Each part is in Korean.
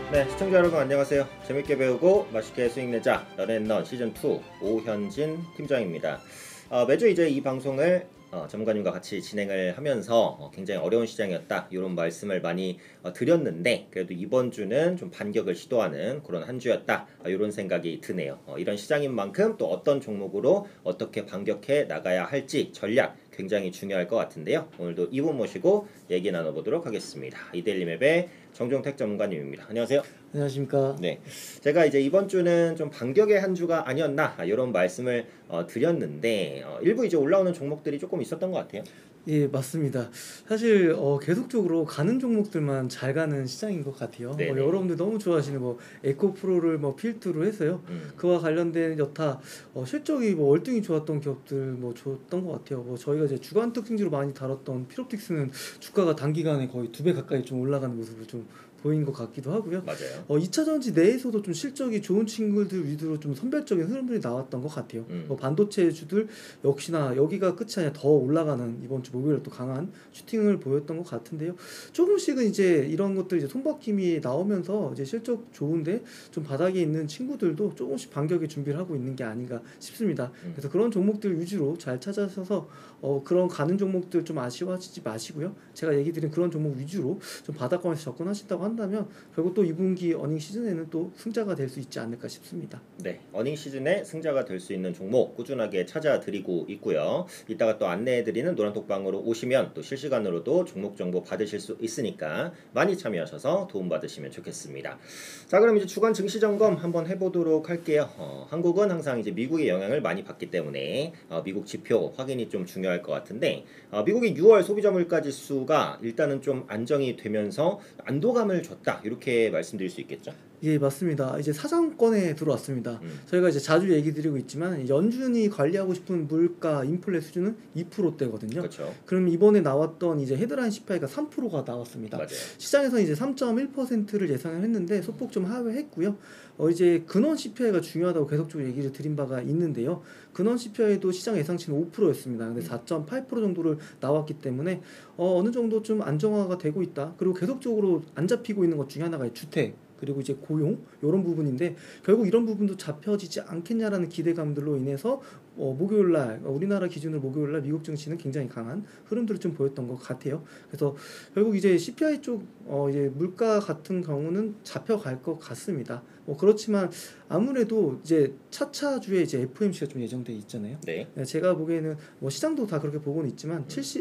네, 시청자 여러분 안녕하세요. 재밌게 배우고 맛있게 수익 내자 런앤런 시즌2 오현진 팀장입니다. 매주 이제 이 방송을 전문가님과 같이 진행을 하면서 굉장히 어려운 시장이었다 이런 말씀을 많이 드렸는데, 그래도 이번 주는 좀 반격을 시도하는 그런 한 주였다 이런 생각이 드네요. 이런 시장인 만큼 또 어떤 종목으로 어떻게 반격해 나가야 할지 전략 굉장히 중요할 것 같은데요. 오늘도 이분 모시고 얘기 나눠보도록 하겠습니다. 이데일리맵의 정종택 전문가님입니다. 안녕하세요. 안녕하십니까. 네, 제가 이제 이번 주는 좀 반격의 한 주가 아니었나 이런 말씀을 드렸는데, 일부 이제 올라오는 종목들이 조금 있었던 것 같아요. 예, 맞습니다. 사실 계속적으로 가는 종목들만 잘 가는 시장인 것 같아요. 네네. 여러분들 너무 좋아하시는 에코프로를 필두로 해서요. 그와 관련된 여타 실적이 월등히 좋았던 기업들 좋았던 것 같아요. 저희가 이제 주간 특징주로 많이 다뤘던 피롭틱스는 주가가 단기간에 거의 2배 가까이 좀 올라가는 모습을 좀 보인 것 같기도 하고요. 맞아요. 2차전지 내에서도 좀 실적이 좋은 친구들 위주로 좀 선별적인 흐름들이 나왔던 것 같아요. 반도체주들 역시나 여기가 끝이 아니라 더 올라가는 이번 주 목요일에 또 강한 슈팅을 보였던 것 같은데요. 조금씩은 이제 이런 것들 이제 손바뀜이 나오면서 이제 실적 좋은데 좀 바닥에 있는 친구들도 조금씩 반격의 준비를 하고 있는 게 아닌가 싶습니다. 그래서 그런 종목들 위주로 잘 찾아셔서 그런 가는 종목들 좀 아쉬워하지 마시고요. 제가 얘기 드린 그런 종목 위주로 좀 바닥권에서 접근하신다고 한다면 결국 또 2분기 어닝 시즌에는 또 승자가 될 수 있지 않을까 싶습니다. 네, 어닝 시즌에 승자가 될 수 있는 종목 꾸준하게 찾아드리고 있고요. 이따가 또 안내해드리는 노란톡방으로 오시면 또 실시간으로도 종목 정보 받으실 수 있으니까 많이 참여하셔서 도움받으시면 좋겠습니다. 자, 그럼 이제 주간 증시 점검 한번 해보도록 할게요. 한국은 항상 이제 미국의 영향을 많이 받기 때문에 미국 지표 확인이 좀 중요할 것 같은데, 미국의 6월 소비자 물가 지수가 일단은 좀 안정이 되면서 안도감을 줬다 이렇게 말씀드릴 수 있겠죠? 예, 맞습니다. 이제 사정권에 들어왔습니다. 저희가 이제 자주 얘기 드리고 있지만 연준이 관리하고 싶은 물가 인플레 수준은 2%대거든요. 그렇죠. 그럼 이번에 나왔던 이제 헤드라인 CPI가 3%가 나왔습니다. 맞아요. 시장에서 이제 3.1%를 예상을 했는데 소폭 좀 하회했고요. 이제 근원 CPI가 중요하다고 계속적으로 얘기를 드린 바가 있는데요. 근원 CPI도 시장 예상치는 5%였습니다. 근데 4.8% 정도를 나왔기 때문에 어느 정도 좀 안정화가 되고 있다. 그리고 계속적으로 안 잡히고 있는 것 중에 하나가 주택, 그리고 이제 고용 이런 부분인데, 결국 이런 부분도 잡혀지지 않겠냐라는 기대감들로 인해서 목요일날 우리나라 기준으로 목요일날 미국 증시는 굉장히 강한 흐름들을 좀 보였던 것 같아요. 그래서 결국 이제 CPI 쪽 이제 물가 같은 경우는 잡혀갈 것 같습니다. 그렇지만 아무래도 이제 차차주에 이제 FOMC가 좀 예정돼 있잖아요. 네. 제가 보기에는 시장도 다 그렇게 보고는 있지만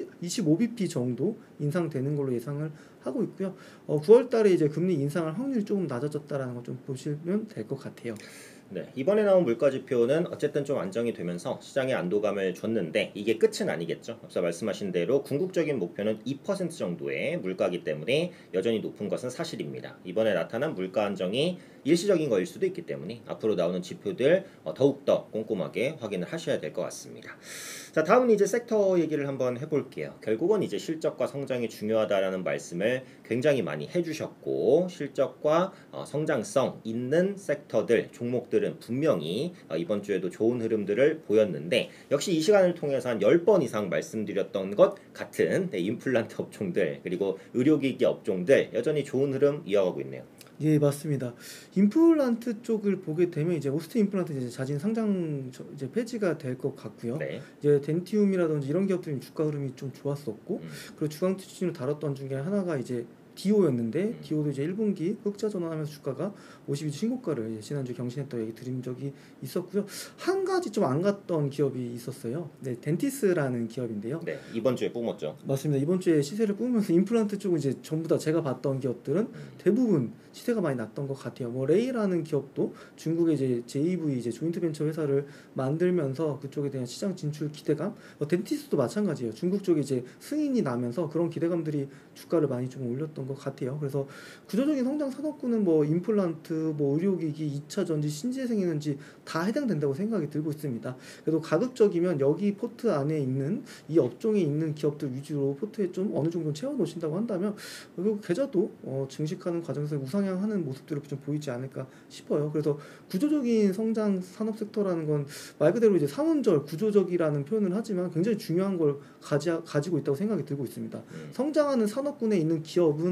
25bp 정도 인상되는 걸로 예상을 하고 있고요. 9월 달에 이제 금리 인상할 확률이 조금 낮아졌다라는 걸 좀 보시면 될 것 같아요. 네, 이번에 나온 물가 지표는 어쨌든 좀 안정이 되면서 시장에 안도감을 줬는데 이게 끝은 아니겠죠. 앞서 말씀하신 대로 궁극적인 목표는 2% 정도의 물가이기 때문에 여전히 높은 것은 사실입니다. 이번에 나타난 물가 안정이 일시적인 거일 수도 있기 때문에 앞으로 나오는 지표들 더욱더 꼼꼼하게 확인을 하셔야 될 것 같습니다. 자, 다음은 이제 섹터 얘기를 한번 해볼게요. 결국은 이제 실적과 성장이 중요하다라는 말씀을 굉장히 많이 해주셨고, 실적과 성장성 있는 섹터들, 종목들은 분명히 이번 주에도 좋은 흐름들을 보였는데, 역시 이 시간을 통해서 한 10번 이상 말씀드렸던 것 같은 임플란트 업종들, 그리고 의료기기 업종들 여전히 좋은 흐름 이어가고 있네요. 예, 맞습니다. 임플란트 쪽을 보게 되면 이제 오스틴 임플란트 이제 자진 상장 이제 폐지가 될 것 같고요. 네. 이제 덴티움이라든지 이런 기업들이 주가 흐름이 좀 좋았었고, 그리고 주간 특징으로 다뤘던 중에 하나가 이제 디오였는데 디오도 이제 1분기 흑자 전환하면서 주가가 52주 신고가를 지난주 경신했다고 얘기 드린 적이 있었고요. 한 가지 좀 안 갔던 기업이 있었어요. 네, 덴티스라는 기업인데요. 네, 이번 주에 뿜었죠. 맞습니다. 이번 주에 시세를 뿜으면서 임플란트 쪽은 이제 전부 다 제가 봤던 기업들은 대부분 시세가 많이 났던 것 같아요. 레이라는 기업도 중국의 이제 JV 이제 조인트 벤처 회사를 만들면서 그쪽에 대한 시장 진출 기대감, 덴티스도 마찬가지예요. 중국 쪽에 이제 승인이 나면서 그런 기대감들이 주가를 많이 좀 올렸던 것 같아요. 그래서 구조적인 성장 산업군은 임플란트, 의료기기, 2차 전지, 신재생에너지 다 해당된다고 생각이 들고 있습니다. 그래도 가급적이면 여기 포트 안에 있는 이 업종에 있는 기업들 위주로 포트에 좀 어느 정도 채워 놓으신다고 한다면 결국 계좌도 증식하는 과정에서 우상향하는 모습들을 좀 보이지 않을까 싶어요. 그래서 구조적인 성장 산업 섹터라는 건 말 그대로 이제 상운절 구조적이라는 표현을 하지만 굉장히 중요한 걸 가지고 있다고 생각이 들고 있습니다. 성장하는 산업군에 있는 기업은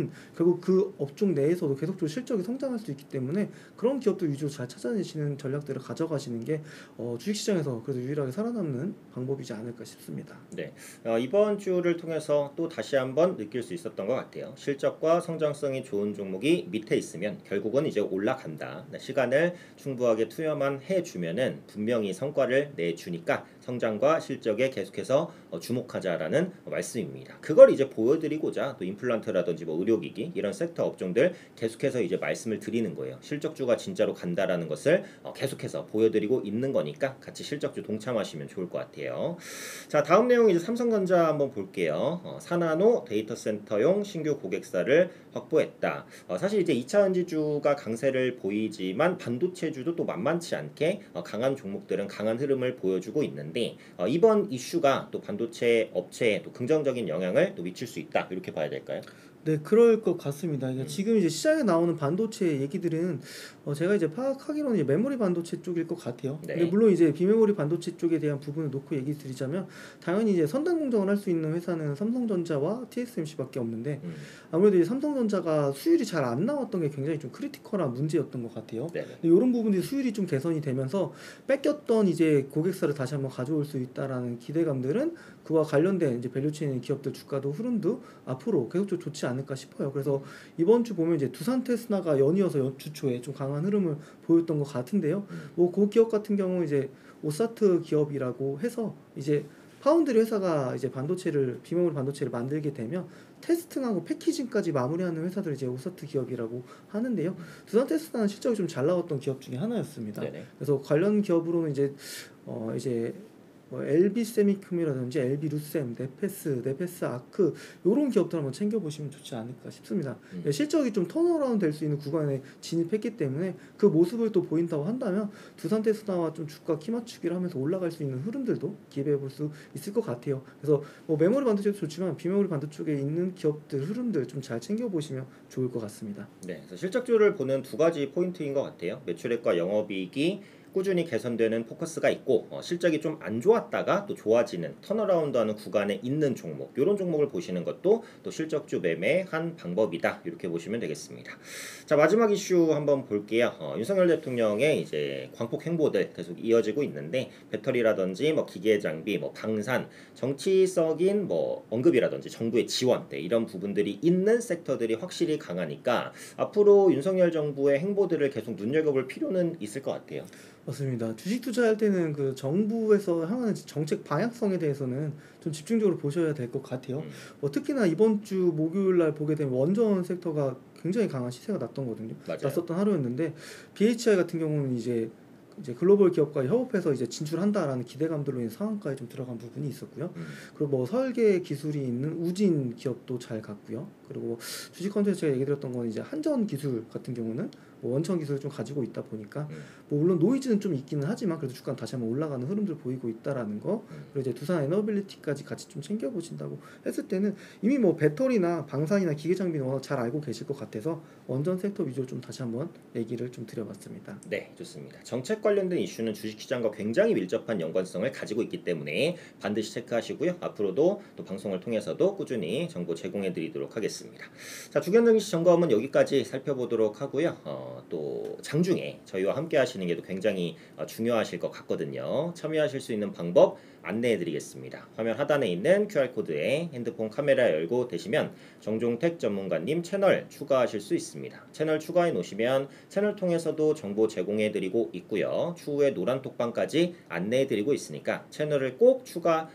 기업은 결국 그 업종 내에서도 계속적으로 실적이 성장할 수 있기 때문에 그런 기업들 위주로 잘 찾아내시는 전략들을 가져가시는 게 주식시장에서 그래도 유일하게 살아남는 방법이지 않을까 싶습니다. 네, 이번 주를 통해서 또 다시 한번 느낄 수 있었던 것 같아요. 실적과 성장성이 좋은 종목이 밑에 있으면 결국은 이제 올라간다. 시간을 충분하게 투여만 해주면은 분명히 성과를 내주니까 성장과 실적에 계속해서 주목하자라는 말씀입니다. 그걸 이제 보여드리고자 또 임플란트라든지 뭐 의료기기 이런 섹터 업종들 계속해서 이제 말씀을 드리는 거예요. 실적주가 진짜로 간다라는 것을 계속해서 보여드리고 있는 거니까 같이 실적주 동참하시면 좋을 것 같아요. 자, 다음 내용 이제 삼성전자 한번 볼게요. 사나노 데이터 센터용 신규 고객사를 확보했다. 사실 이제 2차전지주가 강세를 보이지만 반도체주도 또 만만치 않게 강한 종목들은 강한 흐름을 보여주고 있는데 이번 이슈가 또 반도체 업체에 또 긍정적인 영향을 또 미칠 수 있다. 이렇게 봐야 될까요? 네, 그럴 것 같습니다. 그러니까 지금 이제 시장에 나오는 반도체 얘기들은 제가 이제 파악하기로는 이제 메모리 반도체 쪽일 것 같아요. 네. 근데 물론 이제 비메모리 반도체 쪽에 대한 부분을 놓고 얘기 드리자면 당연히 이제 선단 공정을 할 수 있는 회사는 삼성전자와 TSMC밖에 없는데 아무래도 이제 삼성전자가 수율이 잘 안 나왔던 게 굉장히 좀 크리티컬한 문제였던 것 같아요. 네. 근데 이런 부분들이 수율이 좀 개선이 되면서 뺏겼던 이제 고객사를 다시 한번 가져올 수 있다라는 기대감들은 그와 관련된 이제 밸류체인 기업들 주가도 흐름도 앞으로 계속적으로 좋지 않을까 싶어요. 그래서 이번 주 보면 이제 두산 테스나가 연이어서 주 초에 좀 강한 흐름을 보였던 것 같은데요. 뭐 그 기업 같은 경우 이제 오사트 기업이라고 해서 이제 파운드리 회사가 이제 반도체를 비메모리 반도체를 만들게 되면 테스팅하고 패키징까지 마무리하는 회사들 이제 오사트 기업이라고 하는데요. 두산 테스나는 실적이 좀 잘 나왔던 기업 중에 하나였습니다. 네네. 그래서 관련 기업으로는 이제 뭐 LB 세미컴이라든지 LB 루셈, 네페스 아크 이런 기업들 한번 챙겨보시면 좋지 않을까 싶습니다. 실적이 좀 턴어라운드 될 수 있는 구간에 진입했기 때문에 그 모습을 또 보인다고 한다면 두산 테스나와 좀 주가 키 맞추기를 하면서 올라갈 수 있는 흐름들도 기대해 볼 수 있을 것 같아요. 그래서 뭐 메모리 반도체도 좋지만 비메모리 반도체 쪽에 있는 기업들 흐름들 좀 잘 챙겨보시면 좋을 것 같습니다. 네, 그래서 실적주를 보는 두 가지 포인트인 것 같아요. 매출액과 영업이익이 꾸준히 개선되는 포커스가 있고 실적이 좀 안 좋았다가 또 좋아지는 턴어라운드하는 구간에 있는 종목 이런 종목을 보시는 것도 또 실적주 매매의 한 방법이다 이렇게 보시면 되겠습니다. 자, 마지막 이슈 한번 볼게요. 윤석열 대통령의 이제 광폭 행보들 계속 이어지고 있는데 배터리라든지 뭐 기계 장비, 뭐 방산, 정치적인 뭐 언급이라든지 정부의 지원 이런 부분들이 있는 섹터들이 확실히 강하니까 앞으로 윤석열 정부의 행보들을 계속 눈여겨볼 필요는 있을 것 같아요. 맞습니다. 주식 투자할 때는 그 정부에서 향하는 정책 방향성에 대해서는 좀 집중적으로 보셔야 될 것 같아요. 특히나 이번 주 목요일 날 보게 되면 원전 섹터가 굉장히 강한 시세가 났었던 하루였는데 BHI 같은 경우는 이제 글로벌 기업과 협업해서 이제 진출한다라는 기대감들로 인해 상한가에 좀 들어간 부분이 있었고요. 그리고 뭐 설계 기술이 있는 우진 기업도 잘 갔고요. 그리고 주식 컨텐츠 제가 얘기 드렸던 건 이제 한전 기술 같은 경우는 뭐 원천 기술을 좀 가지고 있다 보니까 뭐 물론 노이즈는 좀 있기는 하지만 그래도 주가는 다시 한번 올라가는 흐름들 보이고 있다라는 거. 그리고 이제 두산 에너빌리티까지 같이 좀 챙겨 보신다고 했을 때는 이미 뭐 배터리나 방산이나 기계 장비는 워낙 잘 알고 계실 것 같아서 원전 섹터 위주로 좀 다시 한번 얘기를 좀 드려봤습니다. 네, 좋습니다. 정책 관련된 이슈는 주식시장과 굉장히 밀접한 연관성을 가지고 있기 때문에 반드시 체크하시고요. 앞으로도 또 방송을 통해서도 꾸준히 정보 제공해드리도록 하겠습니다. 자, 주견등시 점검은 여기까지 살펴보도록 하고요. 또 장중에 저희와 함께 하시는 게 또 굉장히 중요하실 것 같거든요. 참여하실 수 있는 방법 안내해드리겠습니다. 화면 하단에 있는 QR코드에 핸드폰 카메라 열고 되시면 정종택 전문가님 채널 추가하실 수 있습니다. 채널 추가해 놓으시면 채널 통해서도 정보 제공해드리고 있고요. 추후에 노란톡방까지 안내해드리고 있으니까 채널을 꼭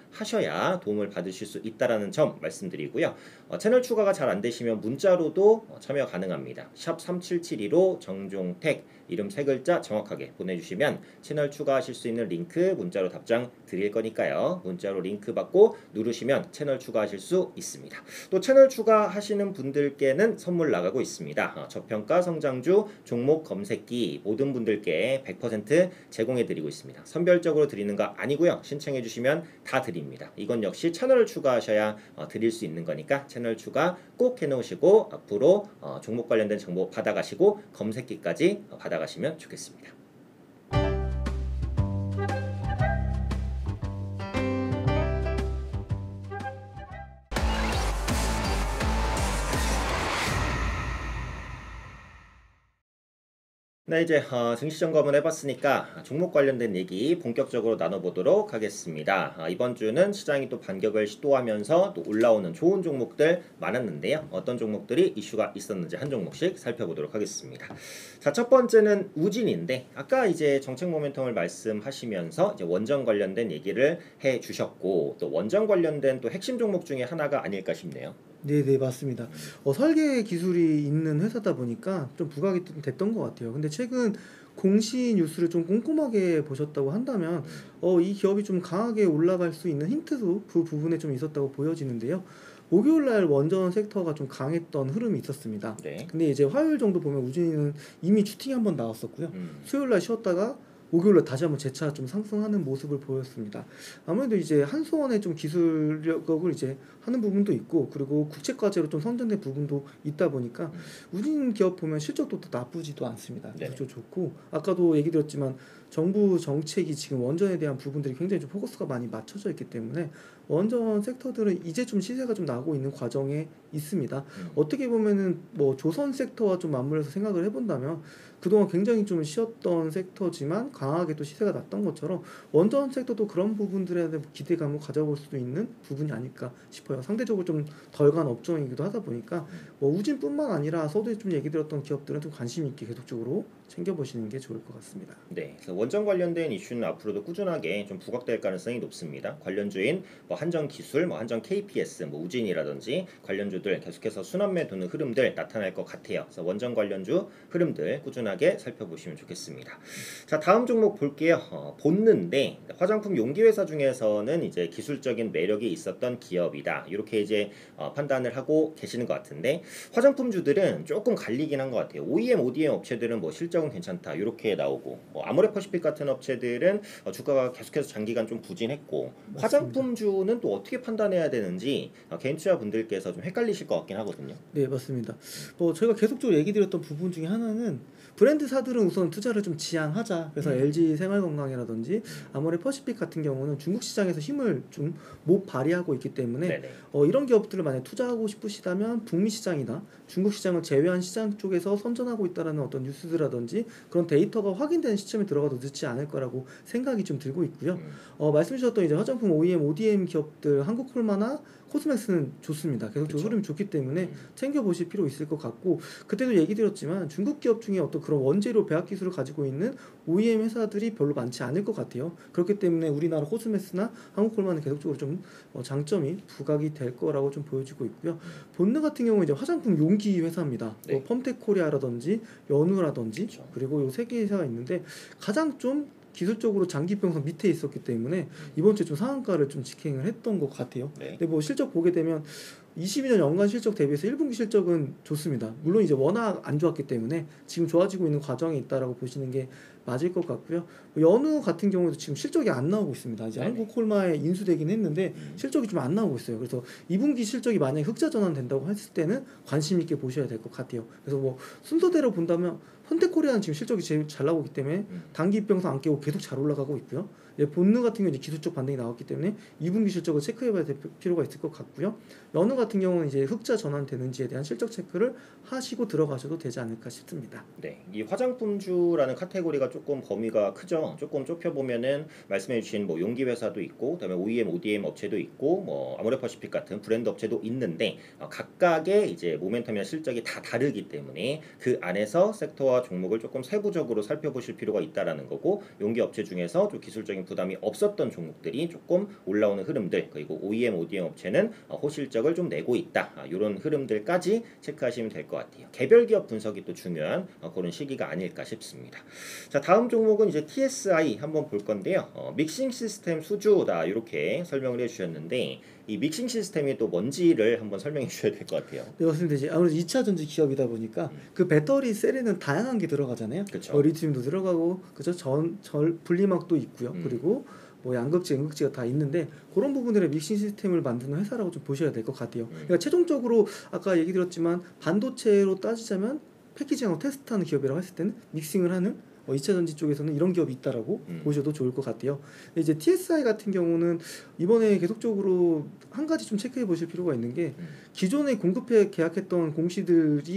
추가하셔야 도움을 받으실 수 있다는 점 말씀드리고요. 채널 추가가 잘 안되시면 문자로도 참여 가능합니다. 샵 3772로 정종택 이름 3글자 정확하게 보내주시면 채널 추가하실 수 있는 링크 문자로 답장 드릴 거니까요. 문자로 링크 받고 누르시면 채널 추가하실 수 있습니다. 또 채널 추가하시는 분들께는 선물 나가고 있습니다. 저평가 성장주 종목 검색기 모든 분들께 100% 제공해드리고 있습니다. 선별적으로 드리는 거 아니고요. 신청해주시면 다 드립니다. 이건 역시 채널을 추가하셔야 드릴 수 있는 거니까 채널 추가 꼭 해놓으시고 앞으로 종목 관련된 정보 받아가시고 검색기까지 받아가시면 좋겠습니다. 네, 이제 증시 점검을 해봤으니까 종목 관련된 얘기 본격적으로 나눠보도록 하겠습니다. 이번 주는 시장이 또 반격을 시도하면서 또 올라오는 좋은 종목들 많았는데요. 어떤 종목들이 이슈가 있었는지 한 종목씩 살펴보도록 하겠습니다. 자, 첫 번째는 우진인데 아까 이제 정책 모멘텀을 말씀하시면서 이제 원전 관련된 얘기를 해주셨고 또 원전 관련된 또 핵심 종목 중에 하나가 아닐까 싶네요. 네네 맞습니다. 설계 기술이 있는 회사다 보니까 좀 부각이 좀 됐던 것 같아요. 근데 최근 공시 뉴스를 좀 꼼꼼하게 보셨다고 한다면 이 기업이 좀 강하게 올라갈 수 있는 힌트도 그 부분에 좀 있었다고 보여지는데요. 목요일 날 원전 섹터가 좀 강했던 흐름이 있었습니다. 네. 근데 이제 화요일 정도 보면 우진이는 이미 슈팅이 한번 나왔었고요. 음. 수요일 날 쉬었다가 목요일에 다시 한번 재차 좀 상승하는 모습을 보였습니다. 아무래도 이제 한수원의 좀 기술력을 이제 하는 부분도 있고 그리고 국책과제로 좀 선전된 부분도 있다 보니까 우진 기업 보면 실적도 또 나쁘지도 않습니다. 네네. 아주 좋고 아까도 얘기 드렸지만 정부 정책이 지금 원전에 대한 부분들이 굉장히 좀 포커스가 많이 맞춰져 있기 때문에 원전 섹터들은 이제 좀 시세가 좀 나고 있는 과정에 있습니다. 어떻게 보면은 뭐 조선 섹터와 좀 맞물려서 생각을 해본다면 그동안 굉장히 좀 쉬었던 섹터지만 강하게 또 시세가 났던 것처럼 원전 섹터도 그런 부분들에 대한 기대감을 가져볼 수도 있는 부분이 아닐까 싶어요. 상대적으로 좀 덜 간 업종이기도 하다 보니까 뭐 우진뿐만 아니라 서두에 좀 얘기 드렸던 기업들은 좀 관심 있게 계속적으로 챙겨보시는 게 좋을 것 같습니다. 네, 그래서 원전 관련된 이슈는 앞으로도 꾸준하게 좀 부각될 가능성이 높습니다. 관련주인 뭐 한전기술, 뭐 한전 KPS, 뭐 우진이라든지 관련주들 계속해서 순환매 도는 흐름들 나타날 것 같아요. 그래서 원전 관련주 흐름들 꾸준하게 살펴보시면 좋겠습니다. 자, 다음 종목 볼게요. 본는데 화장품 용기 회사 중에서는 이제 기술적인 매력이 있었던 기업이다. 이렇게 이제 판단을 하고 계시는 것 같은데 화장품주들은 조금 갈리긴 한 것 같아요. OEM, ODM 업체들은 뭐 실적은 괜찮다 이렇게 나오고 뭐 아모레퍼시픽 같은 업체들은 주가가 계속해서 장기간 좀 부진했고 맞습니다. 화장품주는 또 어떻게 판단해야 되는지 개인 투자분들께서 좀 헷갈리실 것 같긴 하거든요. 네, 맞습니다. 저희가 계속적으로 얘기 드렸던 부분 중에 하나는 브랜드사들은 우선 투자를 좀 지양하자. 그래서 LG 생활건강이라든지 아모레퍼시픽 같은 경우는 중국 시장에서 힘을 좀 못 발휘하고 있기 때문에 네네. 이런 기업들을 만약 투자하고 싶으시다면 북미 시장이나 중국 시장을 제외한 시장 쪽에서 선전하고 있다라는 어떤 뉴스들이라든지 그런 데이터가 확인되는 시점에 들어가도 늦지 않을 거라고 생각이 좀 들고 있고요. 말씀 주셨던 이제 화장품 OEM, ODM 기업들 한국콜마나 코스맥스는 좋습니다. 계속적으로 그쵸. 흐름이 좋기 때문에 챙겨보실 필요 있을 것 같고 그때도 얘기 드렸지만 중국 기업 중에 어떤 그런 원재료 배합 기술을 가지고 있는 OEM 회사들이 별로 많지 않을 것 같아요. 그렇기 때문에 우리나라 코스맥스나 한국콜마는 계속적으로 좀 장점이 부각이 될 거라고 좀 보여지고 있고요. 본느 같은 경우는 이제 화장품 용기 회사입니다. 네. 펌텍코리아라든지 연우라든지 그쵸. 그리고 요 세 개 회사가 있는데 가장 좀 기술적으로 장기평선 밑에 있었기 때문에 이번 주에 좀 상한가를 좀 직행을 했던 것 같아요. 네. 근데 뭐 실적 보게 되면 22년 연간 실적 대비해서 1분기 실적은 좋습니다. 물론 이제 워낙 안 좋았기 때문에 지금 좋아지고 있는 과정에 있다라고 보시는 게 맞을 것 같고요. 연우 같은 경우도 지금 실적이 안 나오고 있습니다. 이제 네네. 한국콜마에 인수되긴 했는데 실적이 좀 안 나오고 있어요. 그래서 2분기 실적이 만약에 흑자 전환된다고 했을 때는 관심 있게 보셔야 될 것 같아요. 그래서 뭐 순서대로 본다면 현대코리아는 지금 실적이 제일 잘 나오기 때문에 단기 입병성 안 깨고 계속 잘 올라가고 있고요. 본느 같은 경우는 이제 기술적 반등이 나왔기 때문에 2분기 실적을 체크해봐야 될 필요가 있을 것 같고요. 연우 같은 경우는 이제 흑자 전환되는지에 대한 실적 체크를 하시고 들어가셔도 되지 않을까 싶습니다. 네, 이 화장품주라는 카테고리가 조금 범위가 크죠. 조금 좁혀보면은 말씀해주신 뭐 용기 회사도 있고, 그다음에 OEM, ODM 업체도 있고, 뭐 아모레퍼시픽 같은 브랜드 업체도 있는데 각각의 이제 모멘텀이나 실적이 다 다르기 때문에 그 안에서 섹터와 종목을 조금 세부적으로 살펴보실 필요가 있다라는 거고, 용기 업체 중에서 좀 기술적인 부담이 없었던 종목들이 조금 올라오는 흐름들, 그리고 OEM, ODM 업체는 호실적을 좀 내고 있다. 이런 흐름들까지 체크하시면 될 것 같아요. 개별 기업 분석이 또 중요한 그런 시기가 아닐까 싶습니다. 자, 다음 종목은 이제 TSI 한번 볼 건데요. 믹싱 시스템 수주다 이렇게 설명을 해주셨는데 이 믹싱 시스템이 또 뭔지를 한번 설명해 주셔야 될 것 같아요. 네, 맞습니다. 이제 아무래도 2차 전지 기업이다 보니까 그 배터리 셀에는 다양한 게 들어가잖아요. 그쵸. 리튬도 들어가고 그죠? 분리막도 있고요. 그리고 뭐 양극재, 음극재가 다 있는데 그런 부분들의 믹싱 시스템을 만드는 회사라고 좀 보셔야 될 것 같아요. 그러니까 최종적으로 아까 얘기 드렸지만 반도체로 따지자면 패키징하고 테스트하는 기업이라고 했을 때는 믹싱을 하는 2차 전지 쪽에서는 이런 기업이 있다라고 보셔도 좋을 것 같아요. 이제 TSI 같은 경우는 이번에 계속적으로 한 가지 좀 체크해 보실 필요가 있는 게 기존에 공급해 계약했던 공시들이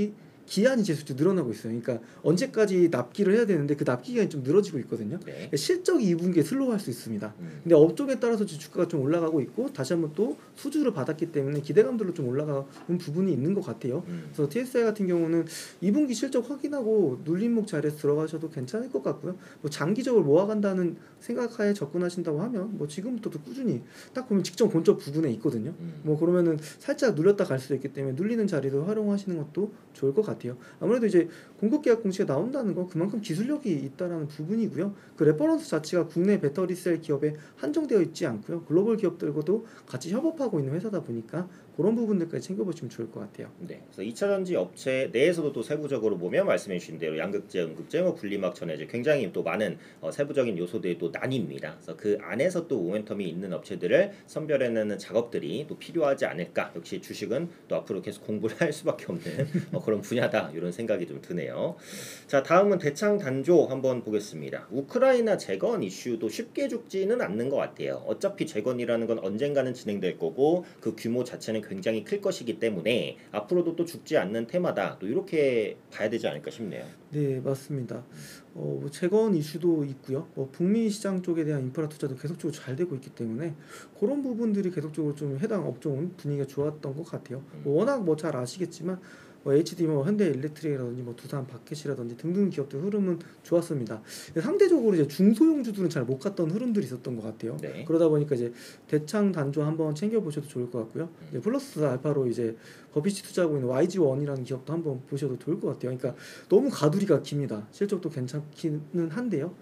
기한이 계속 늘어나고 있어요. 그러니까 언제까지 납기를 해야 되는데 그 납기 기간이 좀 늘어지고 있거든요. 네. 실적이 2분기에 슬로우할 수 있습니다. 근데 업종에 따라서 주가가 좀 올라가고 있고 다시 한번 또 수주를 받았기 때문에 기대감들로 좀 올라가는 부분이 있는 것 같아요. 그래서 TSI 같은 경우는 2분기 실적 확인하고 눌림목 자리에서 들어가셔도 괜찮을 것 같고요. 뭐 장기적으로 모아간다는 생각하에 접근하신다고 하면 뭐 지금부터도 꾸준히 딱 보면 직전 본적 부근에 있거든요. 뭐 그러면은 살짝 눌렸다 갈 수도 있기 때문에 눌리는 자리를 활용하시는 것도 좋을 것 같아요. 아무래도 이제 공급 계약 공시가 나온다는 건 그만큼 기술력이 있다라는 부분이고요. 그 레퍼런스 자체가 국내 배터리 셀 기업에 한정되어 있지 않고요. 글로벌 기업들과도 같이 협업하고 있는 회사다 보니까 그런 부분들까지 챙겨보시면 좋을 것 같아요. 네. 그래서 2차 전지 업체 내에서도 또 세부적으로 보면 말씀해 주신 대로 양극재, 음극재, 뭐 분리막, 전해질 굉장히 또 많은 세부적인 요소들이 또 나뉩니다. 그래서 그 안에서 또 모멘텀이 있는 업체들을 선별해내는 작업들이 또 필요하지 않을까. 역시 주식은 또 앞으로 계속 공부를 할 수밖에 없는 그런 분야다. 이런 생각이 좀 드네요. 자, 다음은 대창 단조 한번 보겠습니다. 우크라이나 재건 이슈도 쉽게 죽지는 않는 것 같아요. 어차피 재건이라는 건 언젠가는 진행될 거고 그 규모 자체는 굉장히 클 것이기 때문에 앞으로도 또 죽지 않는 테마다 또 이렇게 봐야 되지 않을까 싶네요. 네, 맞습니다. 뭐 재건 이슈도 있고요. 뭐 북미 시장 쪽에 대한 인프라 투자도 계속적으로 잘 되고 있기 때문에 그런 부분들이 계속적으로 좀 해당 업종은 분위기가 좋았던 것 같아요. 뭐 워낙 뭐 잘 아시겠지만 뭐 HD, 뭐 현대일렉트릭이라든지 뭐 두산 바켓이라든지 등등 기업들 흐름은 좋았습니다. 상대적으로 이제 중소형주들은 잘 못 갔던 흐름들이 있었던 것 같아요. 네. 그러다 보니까 이제 대창 단조 한번 챙겨 보셔도 좋을 것 같고요. 이제 플러스 알파로 이제 버핏이 투자하고 있는 YG1이라는 기업도 한번 보셔도 좋을 것 같아요. 그러니까 너무 가두리가 깁니다. 실적도 괜찮기는 한데요.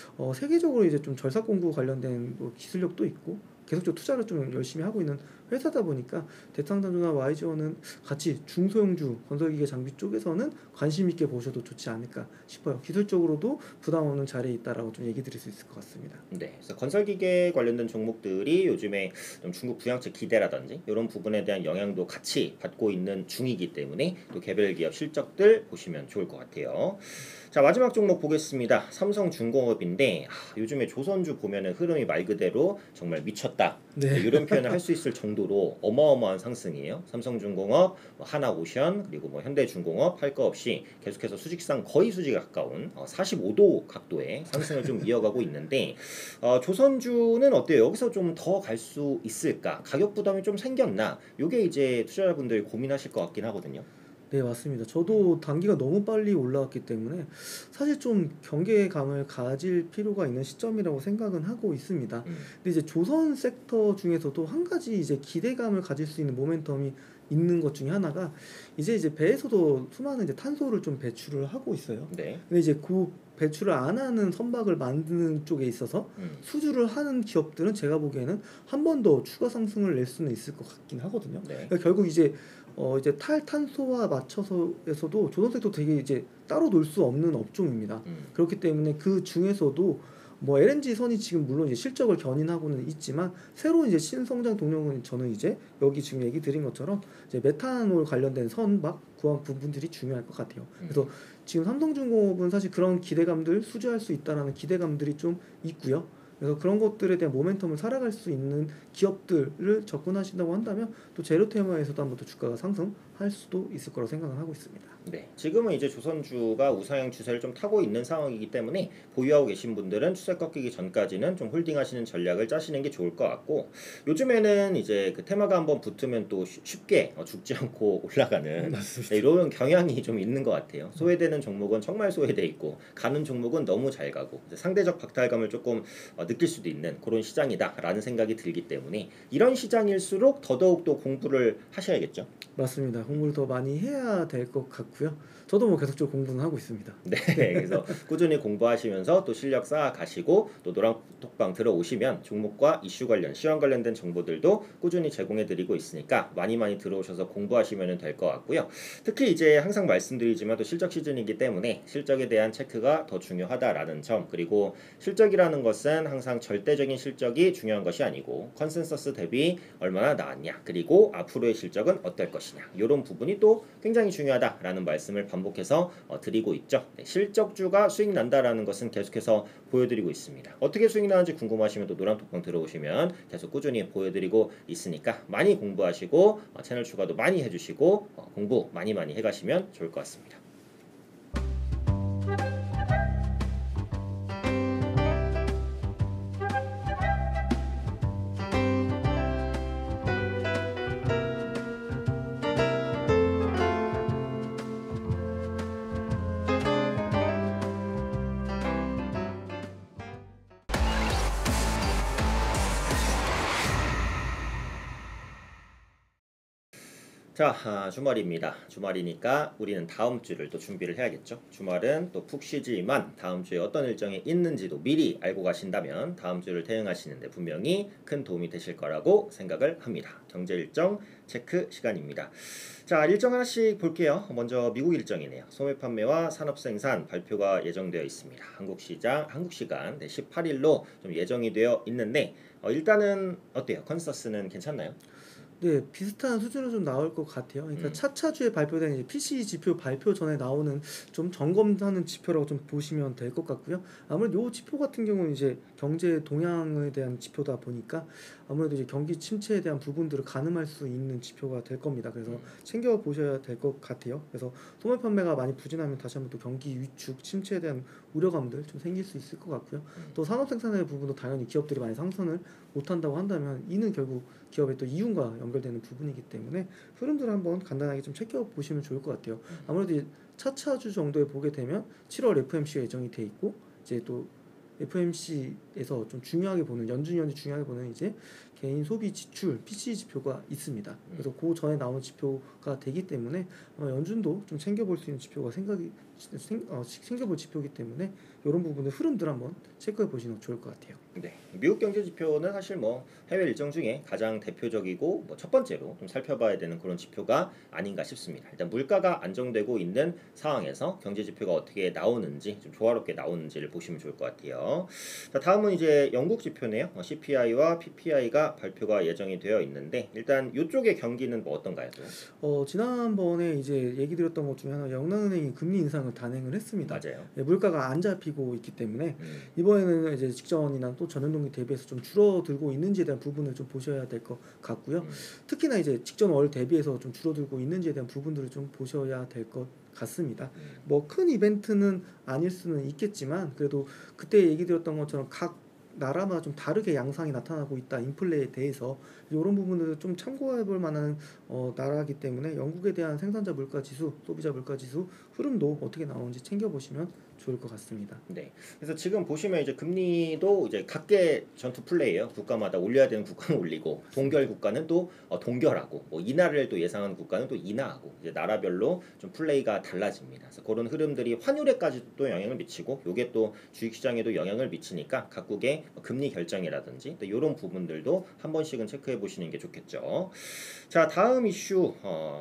세계적으로 이제 좀 절삭 공구 관련된 뭐 기술력도 있고 계속적으로 투자를 좀 열심히 하고 있는 회사다 보니까 대창단조나 YG원은 같이 중소형주 건설기계 장비 쪽에서는 관심 있게 보셔도 좋지 않을까 싶어요. 기술적으로도 부담 없는 자리에 있다라고 좀 얘기 드릴 수 있을 것 같습니다. 네, 그래서 건설기계 관련된 종목들이 요즘에 좀 중국 부양책 기대라든지 이런 부분에 대한 영향도 같이 받고 있는 중이기 때문에 또 개별 기업 실적들 보시면 좋을 것 같아요. 자, 마지막 종목 보겠습니다. 삼성중공업인데 요즘에 조선주 보면은 흐름이 말 그대로 정말 미쳤다. 네. 이런 표현을 할 수 있을 정도로 어마어마한 상승이에요. 삼성중공업, 하나오션, 그리고 뭐 현대중공업 할 거 없이 계속해서 수직상 거의 수직에 가까운 45도 각도의 상승을 좀 이어가고 있는데 조선주는 어때요? 여기서 좀 더 갈 수 있을까? 가격 부담이 좀 생겼나? 이게 이제 투자자분들이 고민하실 것 같긴 하거든요. 네, 맞습니다. 저도 단기가 너무 빨리 올라왔기 때문에 사실 좀 경계감을 가질 필요가 있는 시점이라고 생각은 하고 있습니다. 근데 이제 조선 섹터 중에서도 한 가지 이제 기대감을 가질 수 있는 모멘텀이 있는 것 중에 하나가 이제 배에서도 수많은 이제 탄소를 좀 배출을 하고 있어요. 네. 근데 이제 그 배출을 안 하는 선박을 만드는 쪽에 있어서 수주를 하는 기업들은 제가 보기에는 한 번 더 추가 상승을 낼 수는 있을 것 같긴 하거든요. 네. 그러니까 결국 이제 탈탄소와 맞춰서에서도 조선섹도 되게 이제 따로 놀 수 없는 업종입니다. 그렇기 때문에 그 중에서도 뭐 LNG 선이 지금 물론 이제 실적을 견인하고는 있지만 새로운 이제 신성장 동력은 저는 이제 여기 지금 얘기 드린 것처럼 이제 메탄올 관련된 선박 구한 부분들이 중요할 것 같아요. 그래서 지금 삼성중공업은 사실 그런 기대감들 수주할 수 있다라는 기대감들이 좀 있고요. 그래서 그런 것들에 대한 모멘텀을 살아갈 수 있는 기업들을 접근하신다고 한다면 또 제로 테마에서도 한번 또 주가가 상승할 수도 있을 거라고 생각을 하고 있습니다. 네, 지금은 이제 조선주가 우상향 추세를 좀 타고 있는 상황이기 때문에 보유하고 계신 분들은 추세 꺾이기 전까지는 좀 홀딩하시는 전략을 짜시는 게 좋을 것 같고 요즘에는 이제 그 테마가 한번 붙으면 또 쉽게 죽지 않고 올라가는 네, 이런 경향이 좀 있는 것 같아요. 소외되는 종목은 정말 소외돼 있고 가는 종목은 너무 잘 가고 이제 상대적 박탈감을 조금 느낄 수도 있는 그런 시장이다라는 생각이 들기 때문에 이런 시장일수록 더더욱 또 공부를 하셔야겠죠. 맞습니다. 공부를 더 많이 해야 될 것 같고요. 저도 뭐 계속적으로 공부는 하고 있습니다. 네, 그래서 꾸준히 공부하시면서 또 실력 쌓아 가시고 또 노란톡방 들어오시면 종목과 이슈 관련, 시황 관련된 정보들도 꾸준히 제공해드리고 있으니까 많이 들어오셔서 공부하시면 될 것 같고요. 특히 이제 항상 말씀드리지만 또 실적 시즌이기 때문에 실적에 대한 체크가 더 중요하다라는 점 그리고 실적이라는 것은 항상 절대적인 실적이 중요한 것이 아니고 컨센서스 대비 얼마나 나왔냐 그리고 앞으로의 실적은 어떨 것이냐 이런 부분이 또 굉장히 중요하다라는 말씀을 반복해서 드리고 있죠. 네, 실적주가 수익 난다라는 것은 계속해서 보여드리고 있습니다. 어떻게 수익 나는지 궁금하시면 또 노란톡방 들어오시면 계속 꾸준히 보여드리고 있으니까 많이 공부하시고 채널 추가도 많이 해주시고 공부 많이 해가시면 좋을 것 같습니다. 자, 주말입니다. 주말이니까 우리는 다음 주를 또 준비를 해야겠죠. 주말은 또 푹 쉬지만 다음 주에 어떤 일정이 있는지도 미리 알고 가신다면 다음 주를 대응하시는데 분명히 큰 도움이 되실 거라고 생각을 합니다. 경제 일정 체크 시간입니다. 자, 일정 하나씩 볼게요. 먼저 미국 일정이네요. 소매 판매와 산업 생산 발표가 예정되어 있습니다. 한국 시간 18일로 좀 예정이 되어 있는데 일단은 어때요? 컨센서스는 괜찮나요? 네, 비슷한 수준으로 좀 나올 것 같아요. 그러니까 차차주에 발표된 이제 PCE 지표 발표 전에 나오는 좀 점검하는 지표라고 좀 보시면 될 것 같고요. 아무래도 이 지표 같은 경우는 이제 경제 동향에 대한 지표다 보니까 아무래도 이제 경기 침체에 대한 부분들을 가늠할 수 있는 지표가 될 겁니다. 그래서 챙겨 보셔야 될 것 같아요. 그래서 소매 판매가 많이 부진하면 다시 한번 또 경기 위축, 침체에 대한 우려감들 좀 생길 수 있을 것 같고요. 또 산업 생산의 부분도 당연히 기업들이 많이 상승을 못한다고 한다면 이는 결국 기업의 또 이윤과 연결되는 부분이기 때문에 흐름들을 한번 간단하게 좀 체크해 보시면 좋을 것 같아요. 아무래도 이제 차차주 정도에 보게 되면 7월 FMC가 예정이 돼 있고 이제 또 FMC에서 좀 중요하게 보는 연준위원이 중요하게 보는 이제 개인 소비 지출 PCE 지표가 있습니다. 그래서 그 전에 나온 지표가 되기 때문에 연준도 좀 챙겨볼 수 있는 지표가 챙겨볼 지표이기 때문에 이런 부분의 흐름들 한번 체크해 보시면 좋을 것 같아요. 네, 미국 경제 지표는 사실 뭐 해외 일정 중에 가장 대표적이고 뭐 첫 번째로 좀 살펴봐야 되는 그런 지표가 아닌가 싶습니다. 일단 물가가 안정되고 있는 상황에서 경제 지표가 어떻게 나오는지 좀 조화롭게 나오는지를 보시면 좋을 것 같아요. 자, 다음은 이제 영국 지표네요. CPI와 PPI가 발표가 예정이 되어 있는데 일단 이쪽의 경기는 뭐 어떤가요? 또? 지난번에 이제 얘기 드렸던 것 중에 하나 영란은행이 금리 인상을 단행을 했습니다. 맞아요. 예, 물가가 안 잡히고 있기 때문에 이번에는 이제 직전이나 또 전년동기 대비해서 좀 줄어들고 있는지에 대한 부분을 좀 보셔야 될 것 같고요. 특히나 이제 직전 월 대비해서 좀 줄어들고 있는지에 대한 부분들을 좀 보셔야 될 것 같습니다. 뭐 큰 이벤트는 아닐 수는 있겠지만 그래도 그때 얘기 드렸던 것처럼 각 나라마다 좀 다르게 양상이 나타나고 있다. 인플레에 대해서 이런 부분을 좀 참고해 볼 만한 나라이기 때문에 영국에 대한 생산자 물가 지수, 소비자 물가 지수 흐름도 어떻게 나오는지 챙겨 보시면 좋을 것 같습니다. 네. 그래서 지금 보시면 이제 금리도 이제 각계 전투 플레이예요. 국가마다 올려야 되는 국가는 올리고 동결 국가는 또 동결하고 뭐 인하를 또 예상하는 국가는 또 인하하고 이제 나라별로 좀 플레이가 달라집니다. 그래서 그런 흐름들이 환율에까지도 또 영향을 미치고 요게 또 주식시장에도 영향을 미치니까 각국의 금리 결정이라든지 또 이런 부분들도 한 번씩은 체크해 보시는 게 좋겠죠. 자, 다음 이슈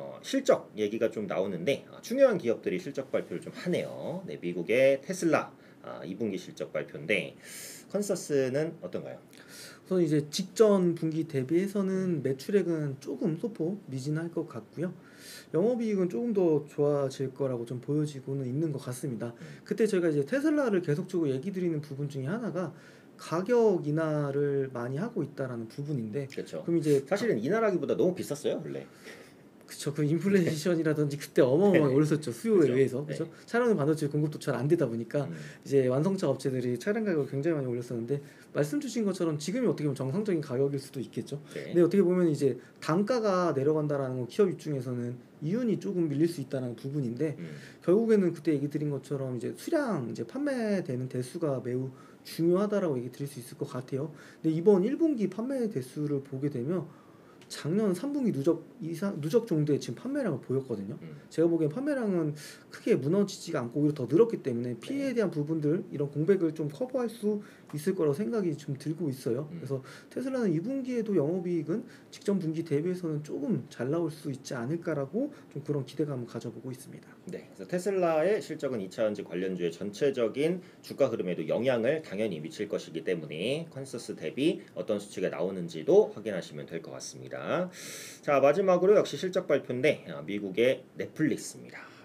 실적 얘기가 좀 나오는데 중요한 기업들이 실적 발표를 좀 하네요. 네, 미국의 테슬라 2분기 실적 발표인데 컨센서스는 어떤가요? 우선 이제 직전 분기 대비해서는 매출액은 조금 소폭 미진할 것 같고요. 영업이익은 조금 더 좋아질 거라고 좀 보여지고는 있는 것 같습니다. 그때 저희가 이제 테슬라를 계속적으로 얘기 드리는 부분 중에 하나가 가격 인하를 많이 하고 있다라는 부분인데, 그렇죠. 그럼 이제 사실은 인하라기보다 너무 비쌌어요, 원래. 그쵸. 그 인플레이션이라든지 그때 어마어마하게 올랐었죠. 수요에 그죠. 의해서. 그죠. 네. 차량의 반도체 공급도 잘 안 되다 보니까 이제 완성차 업체들이 차량 가격을 굉장히 많이 올렸었는데 말씀 주신 것처럼 지금이 어떻게 보면 정상적인 가격일 수도 있겠죠. 네. 근데 어떻게 보면 이제 단가가 내려간다라는 건 기업 입장에서는 이윤이 조금 밀릴 수 있다는 부분인데 결국에는 그때 얘기 드린 것처럼 이제 수량 이제 판매되는 대수가 매우 중요하다라고 얘기 드릴 수 있을 것 같아요. 근데 이번 1분기 판매 대수를 보게 되면 작년 3분기 누적 정도의 지금 판매량을 보였거든요. 제가 보기엔 판매량은 크게 무너지지가 않고 오히려 더 늘었기 때문에 피해에 대한 부분들 이런 공백을 좀 커버할 수 있을 거라고 생각이 좀 들고 있어요. 그래서 테슬라는 2분기에도 영업이익은 직전 분기 대비해서는 조금 잘 나올 수 있지 않을까라고 좀 그런 기대감을 가져보고 있습니다. 네, 그래서 테슬라의 실적은 2차전지 관련주의 전체적인 주가 흐름에도 영향을 당연히 미칠 것이기 때문에 컨센서스 대비 어떤 수치가 나오는지도 확인하시면 될 것 같습니다. 자, 마지막으로 역시 실적 발표인데 미국의 넷플릭스입니다.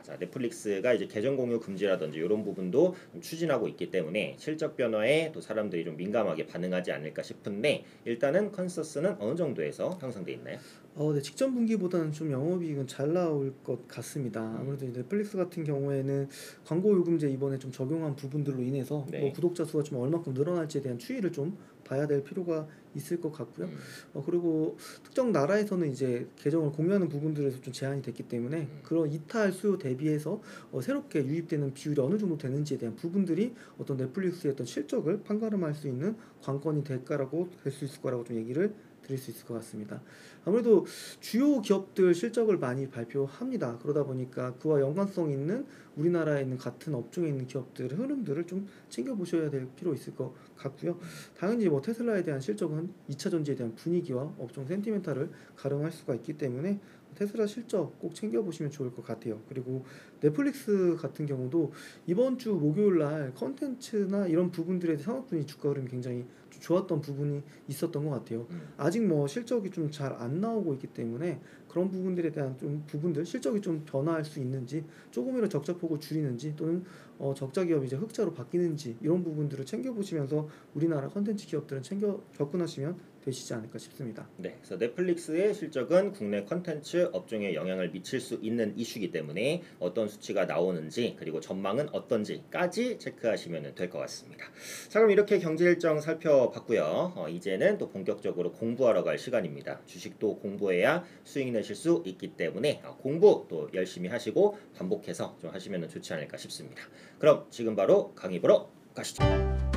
자, 넷플릭스가 이제 계정 공유 금지라든지 이런 부분도 좀 추진하고 있기 때문에 실적 변화에 또 사람들이 좀 민감하게 반응하지 않을까 싶은데 일단은 컨센서스는 어느 정도에서 형성돼 있나요? 네, 직전 분기보다는 좀 영업이익은 잘 나올 것 같습니다. 아무래도 이제 넷플릭스 같은 경우에는 광고 요금제 이번에 좀 적용한 부분들로 인해서 네. 뭐 구독자 수가 좀 얼마큼 늘어날지에 대한 추이를 좀 봐야 될 필요가 있을 것 같고요. 그리고 특정 나라에서는 이제 계정을 공유하는 부분들에서 좀 제한이 됐기 때문에 그런 이탈 수요 대비해서 새롭게 유입되는 비율이 어느 정도 되는지에 대한 부분들이 어떤 넷플릭스의 어떤 실적을 판가름할 수 있는 관건이 될까라고 될 수 있을 거라고 좀 얘기를 드릴 수 있을 것 같습니다. 아무래도 주요 기업들 실적을 많이 발표합니다. 그러다 보니까 그와 연관성 있는 우리나라에 있는 같은 업종에 있는 기업들의 흐름들을 좀 챙겨보셔야 될 필요 있을 것 같고요. 당연히 뭐 테슬라에 대한 실적은 2차 전지에 대한 분위기와 업종 센티멘탈을 가름할 수가 있기 때문에 테슬라 실적 꼭 챙겨보시면 좋을 것 같아요. 그리고 넷플릭스 같은 경우도 이번 주 목요일 날 컨텐츠나 이런 부분들에 대해 산업분위 주가 흐름이 굉장히 좀 좋았던 부분이 있었던 것 같아요. 아직 뭐 실적이 좀 잘 안 나오고 있기 때문에 그런 부분들에 대한 좀 부분들 실적이 좀 변화할 수 있는지 조금이라도 적자폭을 줄이는지 또는 적자 기업이 이제 흑자로 바뀌는지 이런 부분들을 챙겨보시면서 우리나라 컨텐츠 기업들은 챙겨 접근하시면 되시지 않을까 싶습니다. 네, 그래서 넷플릭스의 실적은 국내 컨텐츠 업종에 영향을 미칠 수 있는 이슈이기 때문에 어떤 수치가 나오는지 그리고 전망은 어떤지까지 체크하시면 될 것 같습니다. 자, 그럼 이렇게 경제 일정 살펴봤고요. 이제는 또 본격적으로 공부하러 갈 시간입니다. 주식도 공부해야 수익 내실 수 있기 때문에 공부 또 열심히 하시고 반복해서 좀 하시면 좋지 않을까 싶습니다. 그럼 지금 바로 강의 보러 가시죠.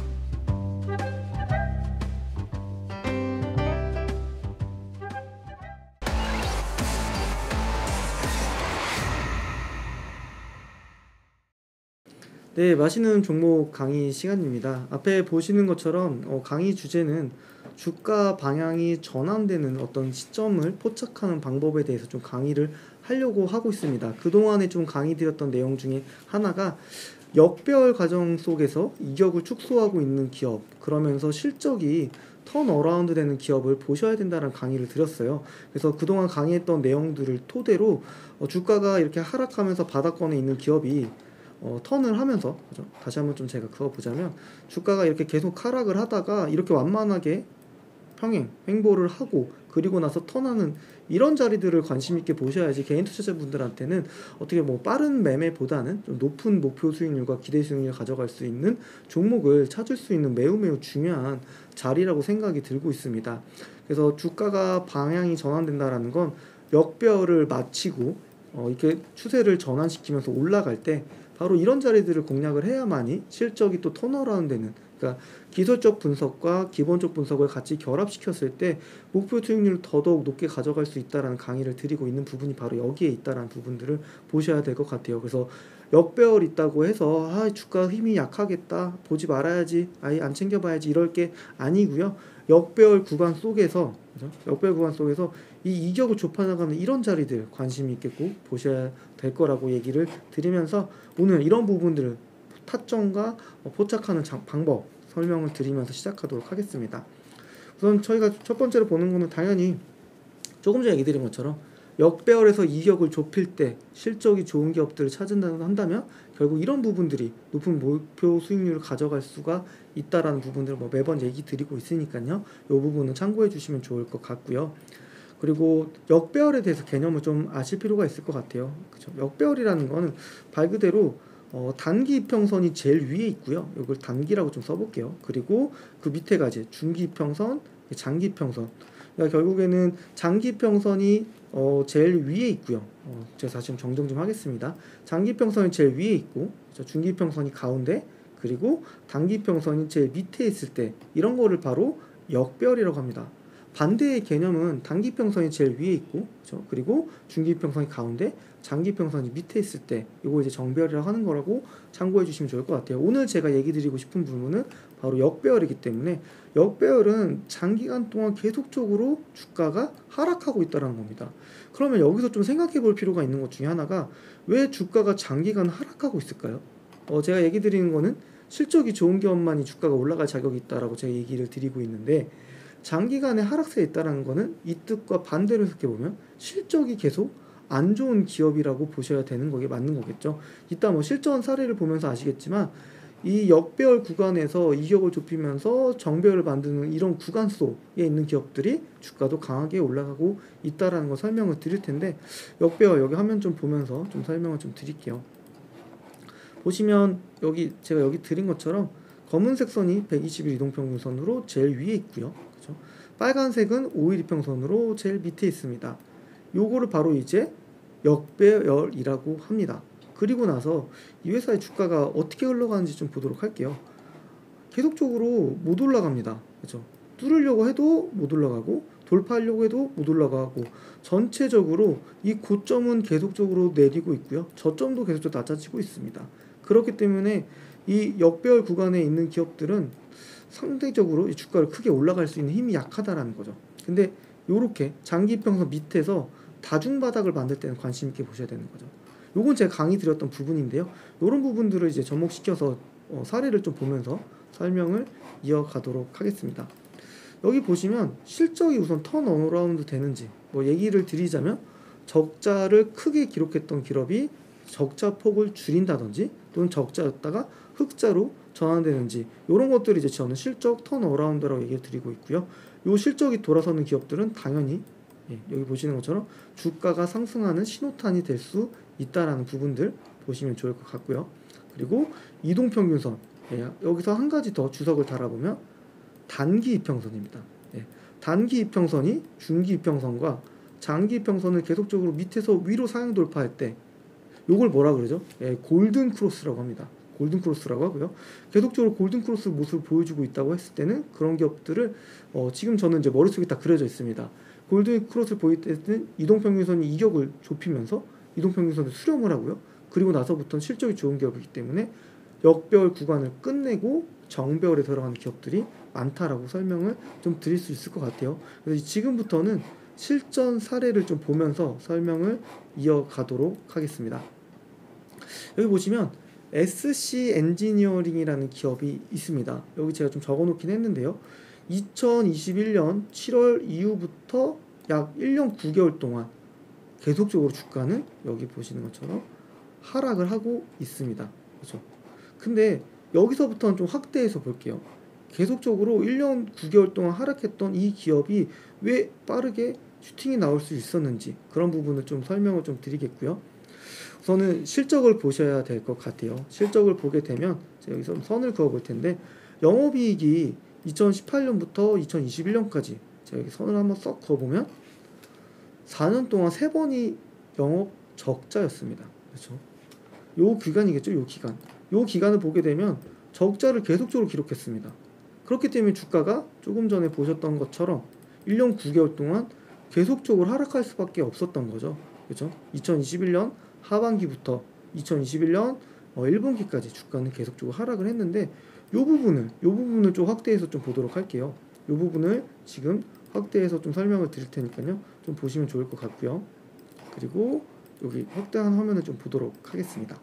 네, 맛있는 종목 강의 시간입니다. 앞에 보시는 것처럼 강의 주제는 주가 방향이 전환되는 어떤 시점을 포착하는 방법에 대해서 좀 강의를 하려고 하고 있습니다. 그동안에 좀 강의 드렸던 내용 중에 하나가 역배열 과정 속에서 이격을 축소하고 있는 기업, 그러면서 실적이 턴어라운드 되는 기업을 보셔야 된다는 강의를 드렸어요. 그래서 그동안 강의했던 내용들을 토대로 주가가 이렇게 하락하면서 바닥권에 있는 기업이 턴을 하면서, 그죠? 다시 한번 좀 제가 그어보자면 주가가 이렇게 계속 하락을 하다가 이렇게 완만하게 평행 횡보를 하고 그리고 나서 턴하는 이런 자리들을 관심 있게 보셔야지 개인 투자자분들한테는 어떻게 뭐 빠른 매매보다는 좀 높은 목표 수익률과 기대 수익률을 가져갈 수 있는 종목을 찾을 수 있는 매우 중요한 자리라고 생각이 들고 있습니다. 그래서 주가가 방향이 전환된다라는 건 역배열을 마치고 이렇게 추세를 전환시키면서 올라갈 때 바로 이런 자리들을 공략을 해야만이 실적이 또 턴어라운드 되는, 그러니까 기술적 분석과 기본적 분석을 같이 결합시켰을 때 목표 수익률을 더더욱 높게 가져갈 수 있다라는 강의를 드리고 있는 부분이 바로 여기에 있다라는 부분들을 보셔야 될 것 같아요. 그래서 역배열 있다고 해서 주가 힘이 약하겠다, 보지 말아야지, 아예 안 챙겨봐야지 이럴 게 아니고요. 역배열 구간 속에서, 그죠? 역배열 구간 속에서 이 이격을 좁혀나가는 이런 자리들 관심 있게 꼭 보셔야 될 거라고 얘기를 드리면서 오늘 이런 부분들을 타점과 포착하는 방법 설명을 드리면서 시작하도록 하겠습니다. 우선 저희가 첫 번째로 보는 거는 당연히 조금 전에 얘기 드린 것처럼 역배열에서 이격을 좁힐 때 실적이 좋은 기업들을 찾는다면 결국 이런 부분들이 높은 목표 수익률을 가져갈 수가 있다라는 부분들을 뭐 매번 얘기 드리고 있으니까요. 이 부분은 참고해 주시면 좋을 것 같고요. 그리고 역배열에 대해서 개념을 좀 아실 필요가 있을 것 같아요. 그렇죠? 역배열이라는 거는 말 그대로 단기 이평선이 제일 위에 있고요. 이걸 단기라고 좀 써볼게요. 그리고 그 밑에가 이제 중기 이평선, 장기 이평선. 그러니까 결국에는 장기 이평선이 제일 위에 있고요. 제가 다시 좀 정정 좀 하겠습니다. 장기 이평선이 제일 위에 있고, 중기 이평선이 가운데, 그리고 단기 이평선이 제일 밑에 있을 때 이런 거를 바로 역배열이라고 합니다. 반대의 개념은 단기 이평선이 제일 위에 있고, 그렇죠? 그리고 중기 이평선이 가운데, 장기 이평선이 밑에 있을 때 이거 이제 정배열이라고 하는 거라고 참고해 주시면 좋을 것 같아요. 오늘 제가 얘기 드리고 싶은 부분은 바로 역배열이기 때문에 역배열은 장기간 동안 계속적으로 주가가 하락하고 있다는 겁니다. 그러면 여기서 좀 생각해 볼 필요가 있는 것 중에 하나가 왜 주가가 장기간 하락하고 있을까요? 제가 얘기 드리는 거는 실적이 좋은 기업만이 주가가 올라갈 자격이 있다라고 제가 얘기를 드리고 있는데 장기간의 하락세에 있다는 거는 이 뜻과 반대로 해석해 보면 실적이 계속 안 좋은 기업이라고 보셔야 되는 거게 맞는 거겠죠. 이따 뭐 실전 사례를 보면서 아시겠지만 이 역배열 구간에서 이격을 좁히면서 정배열을 만드는 이런 구간 속에 있는 기업들이 주가도 강하게 올라가고 있다라는 거 설명을 드릴 텐데, 역배열 여기 화면 좀 보면서 좀 설명을 좀 드릴게요. 보시면 여기 제가 여기 드린 것처럼 검은색 선이 120일 이동평균선으로 제일 위에 있고요. 그죠? 빨간색은 5일 이평선으로 제일 밑에 있습니다. 요거를 바로 이제 역배열이라고 합니다. 그리고 나서 이 회사의 주가가 어떻게 흘러가는지 좀 보도록 할게요. 계속적으로 못 올라갑니다. 그죠? 뚫으려고 해도 못 올라가고 돌파하려고 해도 못 올라가고 전체적으로 이 고점은 계속적으로 내리고 있고요. 저점도 계속적으로 낮아지고 있습니다. 그렇기 때문에 이 역배열 구간에 있는 기업들은 상대적으로 이 주가를 크게 올라갈 수 있는 힘이 약하다라는 거죠. 근데 요렇게 장기평선 밑에서 다중바닥을 만들 때는 관심 있게 보셔야 되는 거죠. 요건 제가 강의 드렸던 부분인데요. 요런 부분들을 이제 접목시켜서 사례를 좀 보면서 설명을 이어가도록 하겠습니다. 여기 보시면 실적이 우선 턴어라운드 되는지 뭐 얘기를 드리자면, 적자를 크게 기록했던 기업이 적자 폭을 줄인다든지 또는 적자였다가 흑자로 전환되는지, 이런 것들이 이제 저는 실적 턴어라운드라고 얘기를 드리고 있고요. 요 실적이 돌아서는 기업들은 당연히 여기 보시는 것처럼 주가가 상승하는 신호탄이 될 수 있다라는 부분들 보시면 좋을 것 같고요. 그리고 이동평균선, 여기서 한 가지 더 주석을 달아보면 단기 이평선입니다. 단기 이평선이 중기 이평선과 장기 이평선을 계속적으로 밑에서 위로 상향 돌파할 때 요걸 뭐라 그러죠? 골든 크로스라고 합니다. 골든 크로스라고 하고요. 계속적으로 골든 크로스 모습을 보여주고 있다고 했을 때는 그런 기업들을 지금 저는 이제 머릿속에 다 그려져 있습니다. 골든 크로스를 보일 때는 이동평균선이 이격을 좁히면서 이동평균선을 수렴을 하고요. 그리고 나서부터는 실적이 좋은 기업이기 때문에 역배열 구간을 끝내고 정배열에 들어가는 기업들이 많다라고 설명을 좀 드릴 수 있을 것 같아요. 그래서 지금부터는 실전 사례를 좀 보면서 설명을 이어가도록 하겠습니다. 여기 보시면 SC 엔지니어링이라는 기업이 있습니다. 여기 제가 좀 적어놓긴 했는데요. 2021년 7월 이후부터 약 1년 9개월 동안 계속적으로 주가는 여기 보시는 것처럼 하락을 하고 있습니다. 그렇죠? 근데 여기서부터는 좀 확대해서 볼게요. 계속적으로 1년 9개월 동안 하락했던 이 기업이 왜 빠르게 슈팅이 나올 수 있었는지, 그런 부분을 좀 설명을 좀 드리겠고요. 우선은 실적을 보셔야 될 것 같아요. 실적을 보게 되면 제가 여기서 선을 그어 볼 텐데, 영업이익이 2018년부터 2021년까지 제가 여기 선을 한번 썩 그어보면 4년 동안 3번이 영업 적자였습니다. 그렇죠? 요 기간이겠죠. 요 기간을 보게 되면 적자를 계속적으로 기록했습니다. 그렇기 때문에 주가가 조금 전에 보셨던 것처럼 1년 9개월 동안 계속적으로 하락할 수밖에 없었던 거죠. 그렇죠? 2021년 하반기부터 2021년 1분기까지 주가는 계속적으로 하락을 했는데, 요 부분을 좀 확대해서 좀 보도록 할게요. 요 부분을 지금 확대해서 좀 설명을 드릴 테니까요. 좀 보시면 좋을 것 같고요. 그리고 여기 확대한 화면을 좀 보도록 하겠습니다.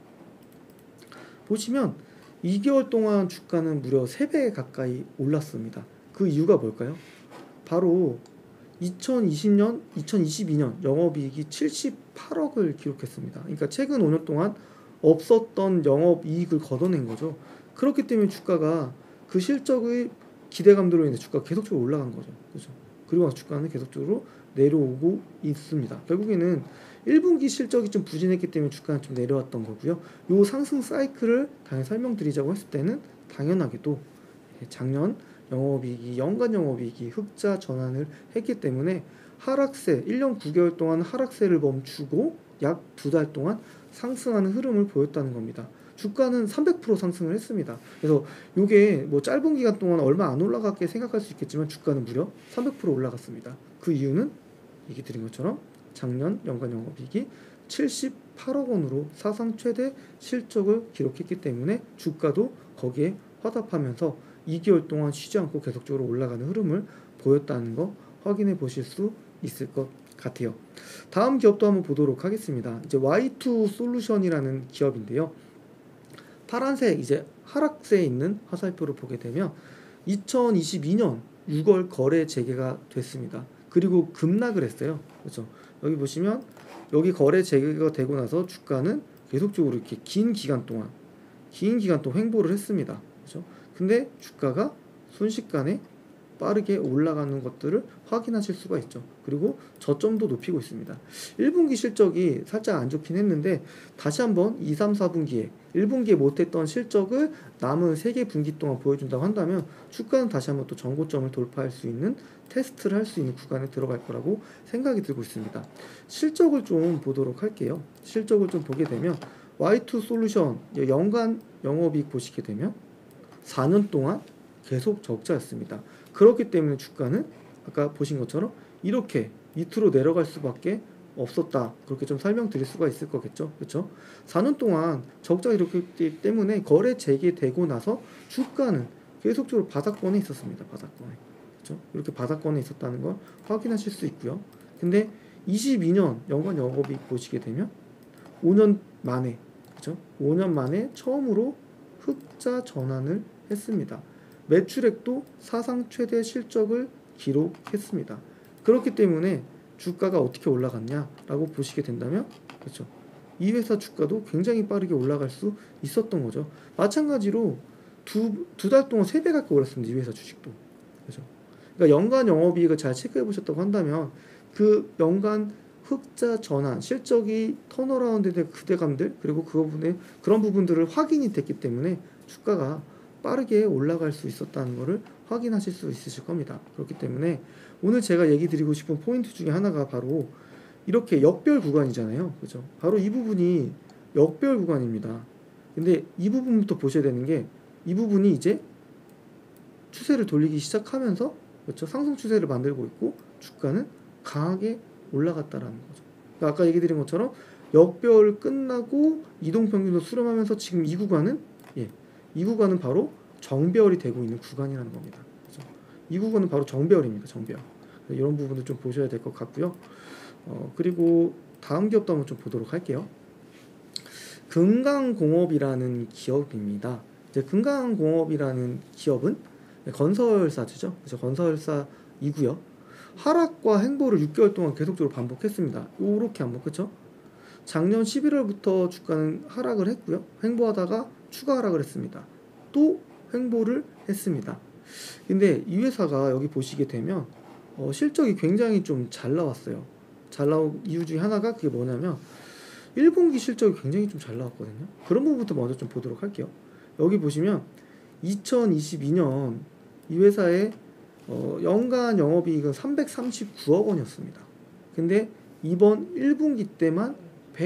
보시면 2개월 동안 주가는 무려 3배 가까이 올랐습니다. 그 이유가 뭘까요? 바로 2020년, 2022년 영업이익이 78억을 기록했습니다. 그러니까 최근 5년 동안 없었던 영업이익을 걷어낸 거죠. 그렇기 때문에 주가가 그 실적의 기대감들로 인해 주가가 계속적으로 올라간 거죠. 그렇죠? 그리고 나서 주가는 계속적으로 내려오고 있습니다. 결국에는 1분기 실적이 좀 부진했기 때문에 주가는 좀 내려왔던 거고요. 요 상승 사이클을 당연히 설명드리자고 했을 때는 당연하게도 작년 영업이익이, 연간 영업이익이 흑자 전환을 했기 때문에 하락세, 1년 9개월 동안 하락세를 멈추고 약 2달 동안 상승하는 흐름을 보였다는 겁니다. 주가는 300% 상승을 했습니다. 그래서 이게 뭐 짧은 기간 동안 얼마 안 올라갔게 생각할 수 있겠지만 주가는 무려 300% 올라갔습니다. 그 이유는 얘기 드린 것처럼 작년 연간 영업이익이 78억 원으로 사상 최대 실적을 기록했기 때문에 주가도 거기에 화답하면서 2개월 동안 쉬지 않고 계속적으로 올라가는 흐름을 보였다는 거 확인해 보실 수 있을 것 같아요. 다음 기업도 한번 보도록 하겠습니다. 이제 Y2 솔루션이라는 기업인데요. 파란색 이제 하락세에 있는 화살표를 보게 되면 2022년 6월 거래 재개가 됐습니다. 그리고 급락을 했어요. 그렇죠? 여기 보시면 여기 거래 재개가 되고 나서 주가는 계속적으로 이렇게 긴 기간 동안 횡보를 했습니다. 그죠? 근데 주가가 순식간에 빠르게 올라가는 것들을 확인하실 수가 있죠. 그리고 저점도 높이고 있습니다. 1분기 실적이 살짝 안 좋긴 했는데 다시 한번 2, 3, 4분기에 1분기에 못했던 실적을 남은 3개 분기 동안 보여준다고 한다면 주가는 다시 한번 또 전고점을 돌파할 수 있는 테스트를 할 수 있는 구간에 들어갈 거라고 생각이 들고 있습니다. 실적을 좀 보도록 할게요. 실적을 좀 보게 되면 Y2 솔루션 연간 영업이익 보시게 되면 4년 동안 계속 적자였습니다. 그렇기 때문에 주가는 아까 보신 것처럼 이렇게 밑으로 내려갈 수밖에 없었다. 그렇게 좀 설명드릴 수가 있을 거겠죠. 그렇죠? 4년 동안 적자 이렇기 때문에 거래 재개되고 나서 주가는 계속적으로 바닥권에 있었습니다. 바닥권에. 그렇죠? 이렇게 바닥권에 있었다는 걸 확인하실 수 있고요. 근데 22년 연간 영업이익 보시게 되면 5년 만에 그렇죠? 5년 만에 처음으로 흑자 전환을 했습니다. 매출액도 사상 최대 실적을 기록했습니다. 그렇기 때문에 주가가 어떻게 올라갔냐라고 보시게 된다면 그렇죠. 이 회사 주가도 굉장히 빠르게 올라갈 수 있었던 거죠. 마찬가지로 두 달 동안 3배 가까이 올랐습니다. 이 회사 주식도. 그렇죠. 그러니까 연간 영업이익을 잘 체크해 보셨다고 한다면 그 연간 흑자 전환, 실적이 턴어라운드 된 그대감들 그리고 그런 부분들을 확인이 됐기 때문에 주가가 빠르게 올라갈 수 있었다는 것을 확인하실 수 있으실 겁니다. 그렇기 때문에 오늘 제가 얘기 드리고 싶은 포인트 중에 하나가 바로 이렇게 역별 구간이잖아요. 그죠? 바로 이 부분이 역별 구간입니다. 근데 이 부분부터 보셔야 되는 게 이 부분이 이제 추세를 돌리기 시작하면서 그렇죠? 상승 추세를 만들고 있고 주가는 강하게 올라갔다라는 거죠. 그러니까 아까 얘기 드린 것처럼 역별 끝나고 이동평균도 수렴하면서 지금 이 구간은 이 구간은 바로 정배열이 되고 있는 구간이라는 겁니다. 그렇죠? 이 구간은 바로 정배열입니다. 정배열. 이런 부분을 좀 보셔야 될 것 같고요. 그리고 다음 기업도 한번 좀 보도록 할게요. 금강공업이라는 기업입니다. 이제 금강공업이라는 기업은 건설사죠. 그래서 건설사이고요. 하락과 행보를 6개월 동안 계속적으로 반복했습니다. 이렇게 한번 그렇죠? 작년 11월부터 주가는 하락을 했고요. 행보하다가 추가 하락을 했습니다. 또 횡보를 했습니다. 근데 이 회사가 여기 보시게 되면 실적이 굉장히 좀 잘 나왔어요. 잘 나온 이유 중에 하나가 그게 뭐냐면 1분기 실적이 굉장히 좀 잘 나왔거든요. 그런 부분부터 먼저 좀 보도록 할게요. 여기 보시면 2022년 이 회사의 연간 영업이익은 339억 원이었습니다. 근데 이번 1분기 때만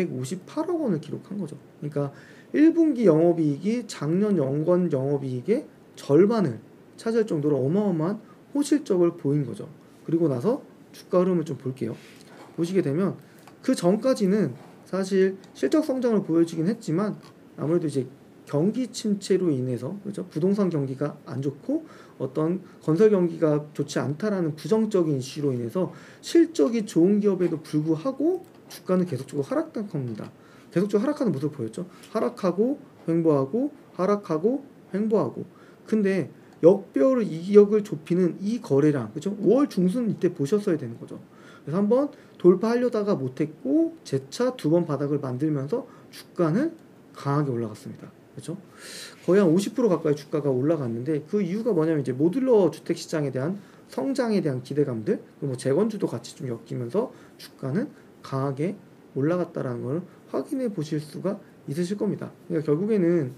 158억 원을 기록한 거죠. 그러니까 1분기 영업이익이 작년 연간 영업이익의 절반을 차지할 정도로 어마어마한 호실적을 보인 거죠. 그리고 나서 주가 흐름을 좀 볼게요. 보시게 되면 그 전까지는 사실 실적 성장을 보여주긴 했지만 아무래도 이제 경기 침체로 인해서 그렇죠? 부동산 경기가 안 좋고 어떤 건설 경기가 좋지 않다라는 부정적인 이슈로 인해서 실적이 좋은 기업에도 불구하고 주가는 계속적으로 하락한 겁니다. 계속적으로 하락하는 모습을 보였죠. 하락하고 횡보하고 하락하고 횡보하고. 근데 역별 이격을 좁히는 이 거래량 그렇죠? 5월 중순 이때 보셨어야 되는 거죠. 그래서 한번 돌파하려다가 못했고 재차 2번 바닥을 만들면서 주가는 강하게 올라갔습니다. 그렇죠? 거의 한 50% 가까이 주가가 올라갔는데 그 이유가 뭐냐면 이제 모듈러 주택 시장에 대한 성장에 대한 기대감들 그리고 재건주도 같이 좀 엮이면서 주가는 강하게 올라갔다라는 걸 확인해 보실 수가 있으실 겁니다. 그러니까 결국에는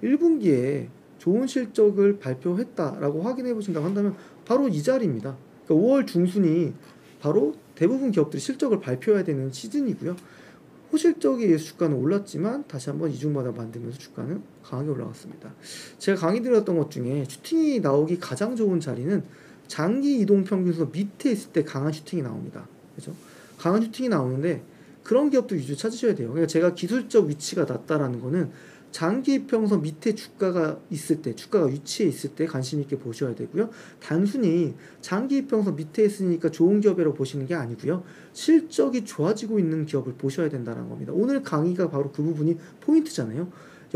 1분기에 좋은 실적을 발표했다라고 확인해 보신다고 한다면 바로 이 자리입니다. 그러니까 5월 중순이 바로 대부분 기업들이 실적을 발표해야 되는 시즌이고요. 호실적에 의해서 주가는 올랐지만 다시 한번 이중바닥 만들면서 주가는 강하게 올라갔습니다. 제가 강의 드렸던 것 중에 슈팅이 나오기 가장 좋은 자리는 장기 이동 평균선 밑에 있을 때 강한 슈팅이 나옵니다. 그렇죠? 강한 슈팅이 나오는데 그런 기업도 위주 찾으셔야 돼요. 그러니까 제가 기술적 위치가 낮다라는 거는 장기 이평선 밑에 주가가 있을 때, 주가가 위치해 있을 때 관심 있게 보셔야 되고요. 단순히 장기 이평선 밑에 있으니까 좋은 기업이라고 보시는 게 아니고요. 실적이 좋아지고 있는 기업을 보셔야 된다는 겁니다. 오늘 강의가 바로 그 부분이 포인트잖아요.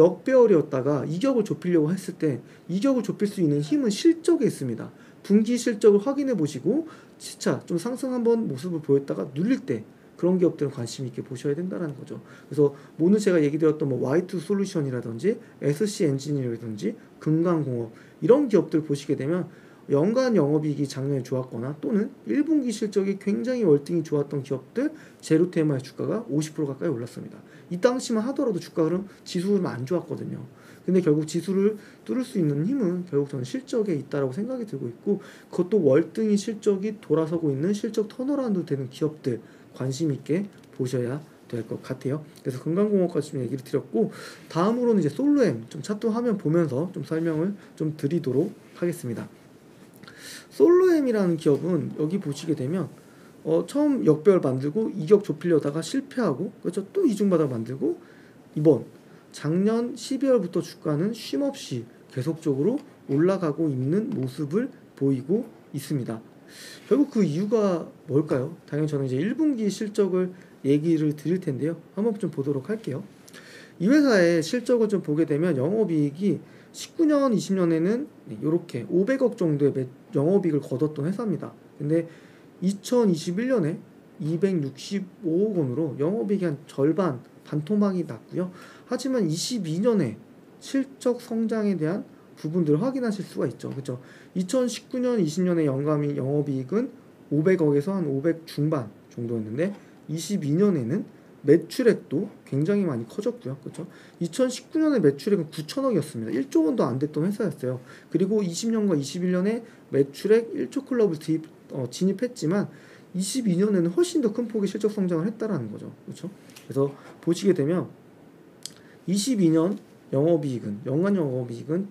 역배열이었다가 이격을 좁히려고 했을 때 이격을 좁힐 수 있는 힘은 실적에 있습니다. 분기 실적을 확인해 보시고 진짜 좀 상승 한번 모습을 보였다가 눌릴 때 그런 기업들은 관심 있게 보셔야 된다는 거죠. 그래서 오늘 제가 얘기 드렸던 뭐 Y2 솔루션이라든지 SC 엔지니어라든지 금강공업 이런 기업들 보시게 되면 연간 영업이익이 작년에 좋았거나 또는 1분기 실적이 굉장히 월등히 좋았던 기업들 제로테마의 주가가 50% 가까이 올랐습니다. 이 당시만 하더라도 주가 흐름 지수 흐름 안 좋았거든요. 근데 결국 지수를 뚫을 수 있는 힘은 결국 저는 실적에 있다라고 생각이 들고 있고, 그것도 월등히 실적이 돌아서고 있는 실적 턴어라운드 되는 기업들 관심 있게 보셔야 될 것 같아요. 그래서 금강공업까지 좀 얘기를 드렸고, 다음으로는 이제 솔루엠 좀 차트 화면 보면서 좀 설명을 좀 드리도록 하겠습니다. 솔루엠이라는 기업은 여기 보시게 되면 처음 역배열 만들고 이격 좁히려다가 실패하고, 그렇죠, 또 이중바닥 만들고, 이번 작년 12월부터 주가는 쉼없이 계속적으로 올라가고 있는 모습을 보이고 있습니다. 결국 그 이유가 뭘까요? 당연히 저는 이제 1분기 실적을 얘기를 드릴 텐데요. 한번 좀 보도록 할게요. 이 회사의 실적을 좀 보게 되면 영업이익이 19년, 20년에는 이렇게 500억 정도의 영업이익을 거뒀던 회사입니다. 근데 2021년에 265억 원으로 영업이익이 한 절반, 반토막이 났고요. 하지만 22년에 실적 성장에 대한 부분들을 확인하실 수가 있죠. 그렇죠? 2019년, 20년에 영업이익은 500억에서 한 500 중반 정도였는데 22년에는 매출액도 굉장히 많이 커졌고요. 그렇죠? 2019년에 매출액은 9천억이었습니다. 1조 원도 안 됐던 회사였어요. 그리고 20년과 21년에 매출액 1조 클럽을 진입했지만 22년에는 훨씬 더 큰 폭의 실적 성장을 했다라는 거죠. 그렇죠? 그래서 보시게 되면 22년 영업이익은 연간 영업이익은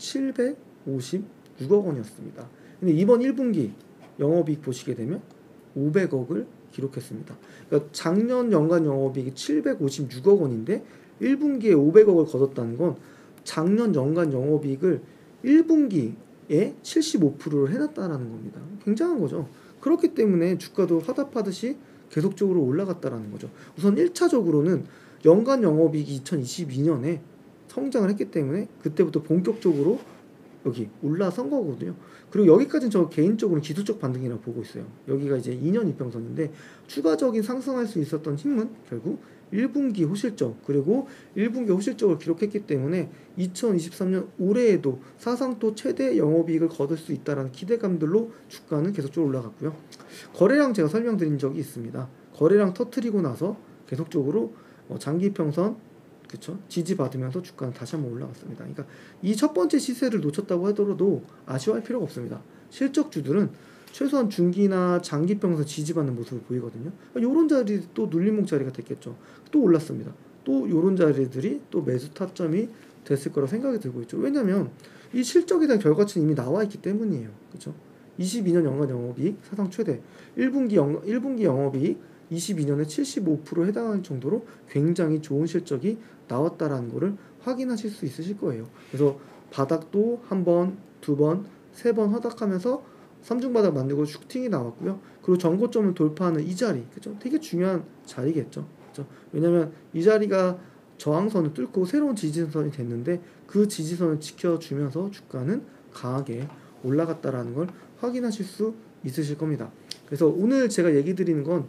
756억 원이었습니다. 근데 이번 1분기 영업이익 보시게 되면 500억을 기록했습니다. 그러니까 작년 연간 영업이익이 756억 원인데 1분기에 500억을 거뒀다는 건 작년 연간 영업이익을 1분기에 75%를 해놨다라는 겁니다. 굉장한 거죠. 그렇기 때문에 주가도 화답하듯이 계속적으로 올라갔다라는 거죠. 우선 1차적으로는 연간 영업이익이 2022년에 성장을 했기 때문에 그때부터 본격적으로 여기 올라선 거거든요. 그리고 여기까지는 저 개인적으로 기술적 반등이라고 보고 있어요. 여기가 이제 2년 이평선인데 추가적인 상승할 수 있었던 힘은 결국 1분기 호실적, 그리고 1분기 호실적을 기록했기 때문에 2023년 올해에도 사상 또 최대 영업이익을 거둘 수 있다는 기대감들로 주가는 계속적으로 올라갔고요. 거래량 제가 설명드린 적이 있습니다. 거래량 터트리고 나서 계속적으로 장기평선, 그쵸, 지지받으면서 주가는 다시 한번 올라갔습니다. 그러니까 이 첫 번째 시세를 놓쳤다고 하더라도 아쉬워할 필요가 없습니다. 실적주들은 최소한 중기나 장기평선 지지받는 모습을 보이거든요. 요런 자리 또 눌림목 자리가 됐겠죠. 또 올랐습니다. 또 요런 자리들이 또 매수 타점이 됐을 거라 생각이 들고 있죠. 왜냐면 이 실적에 대한 결과치는 이미 나와 있기 때문이에요. 그렇죠? 22년 연간 영업이익 사상 최대, 1분기 영업이익 22년에 75% 해당할 정도로 굉장히 좋은 실적이 나왔다라는 것을 확인하실 수 있으실 거예요. 그래서 바닥도 한 번, 두 번, 세 번 하락하면서 3중 바닥 만들고 슈팅이 나왔고요. 그리고 전고점을 돌파하는 이 자리, 그죠? 되게 중요한 자리겠죠. 그죠? 왜냐면 이 자리가 저항선을 뚫고 새로운 지지선이 됐는데 그 지지선을 지켜주면서 주가는 강하게 올라갔다라는 걸 확인하실 수 있으실 겁니다. 그래서 오늘 제가 얘기 드리는 건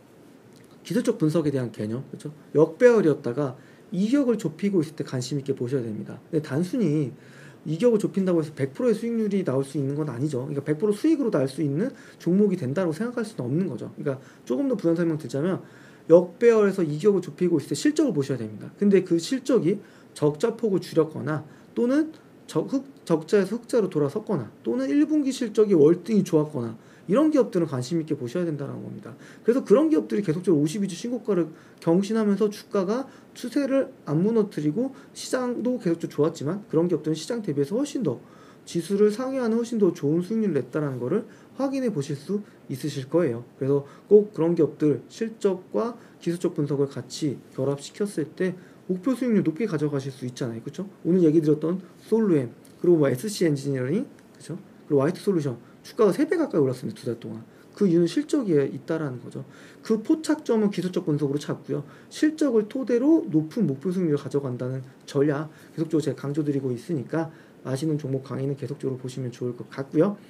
기술적 분석에 대한 개념, 그렇죠? 역배열이었다가 이격을 좁히고 있을 때 관심 있게 보셔야 됩니다. 근데 단순히 이격을 좁힌다고 해서 100%의 수익률이 나올 수 있는 건 아니죠. 그러니까 100% 수익으로 나올 수 있는 종목이 된다고 생각할 수는 없는 거죠. 그러니까 조금 더 부연 설명 드리자면 역배열에서 이격을 좁히고 있을 때 실적을 보셔야 됩니다. 근데 그 실적이 적자폭을 줄였거나 또는 적자에서 흑자로 돌아섰거나 또는 1분기 실적이 월등히 좋았거나 이런 기업들은 관심 있게 보셔야 된다는 겁니다. 그래서 그런 기업들이 계속적으로 52주 신고가를 경신하면서 주가가 추세를 안 무너뜨리고 시장도 계속적으로 좋았지만 그런 기업들은 시장 대비해서 훨씬 더 지수를 상회하는 훨씬 더 좋은 수익률을 냈다는 것을 확인해 보실 수 있으실 거예요. 그래서 꼭 그런 기업들 실적과 기술적 분석을 같이 결합시켰을 때 목표 수익률 높게 가져가실 수 있잖아요. 그렇죠? 오늘 얘기 드렸던 솔루엠, 그리고 뭐 SC 엔지니어링, 그렇죠? 그리고 Y2 솔루션 주가가 3배 가까이 올랐습니다. 2달 동안. 그 이유는 실적이 있다라는 거죠. 그 포착점은 기술적 분석으로 찾고요. 실적을 토대로 높은 목표 수익률을 가져간다는 전략 계속적으로 제가 강조드리고 있으니까 아시는 종목 강의는 계속적으로 보시면 좋을 것 같고요.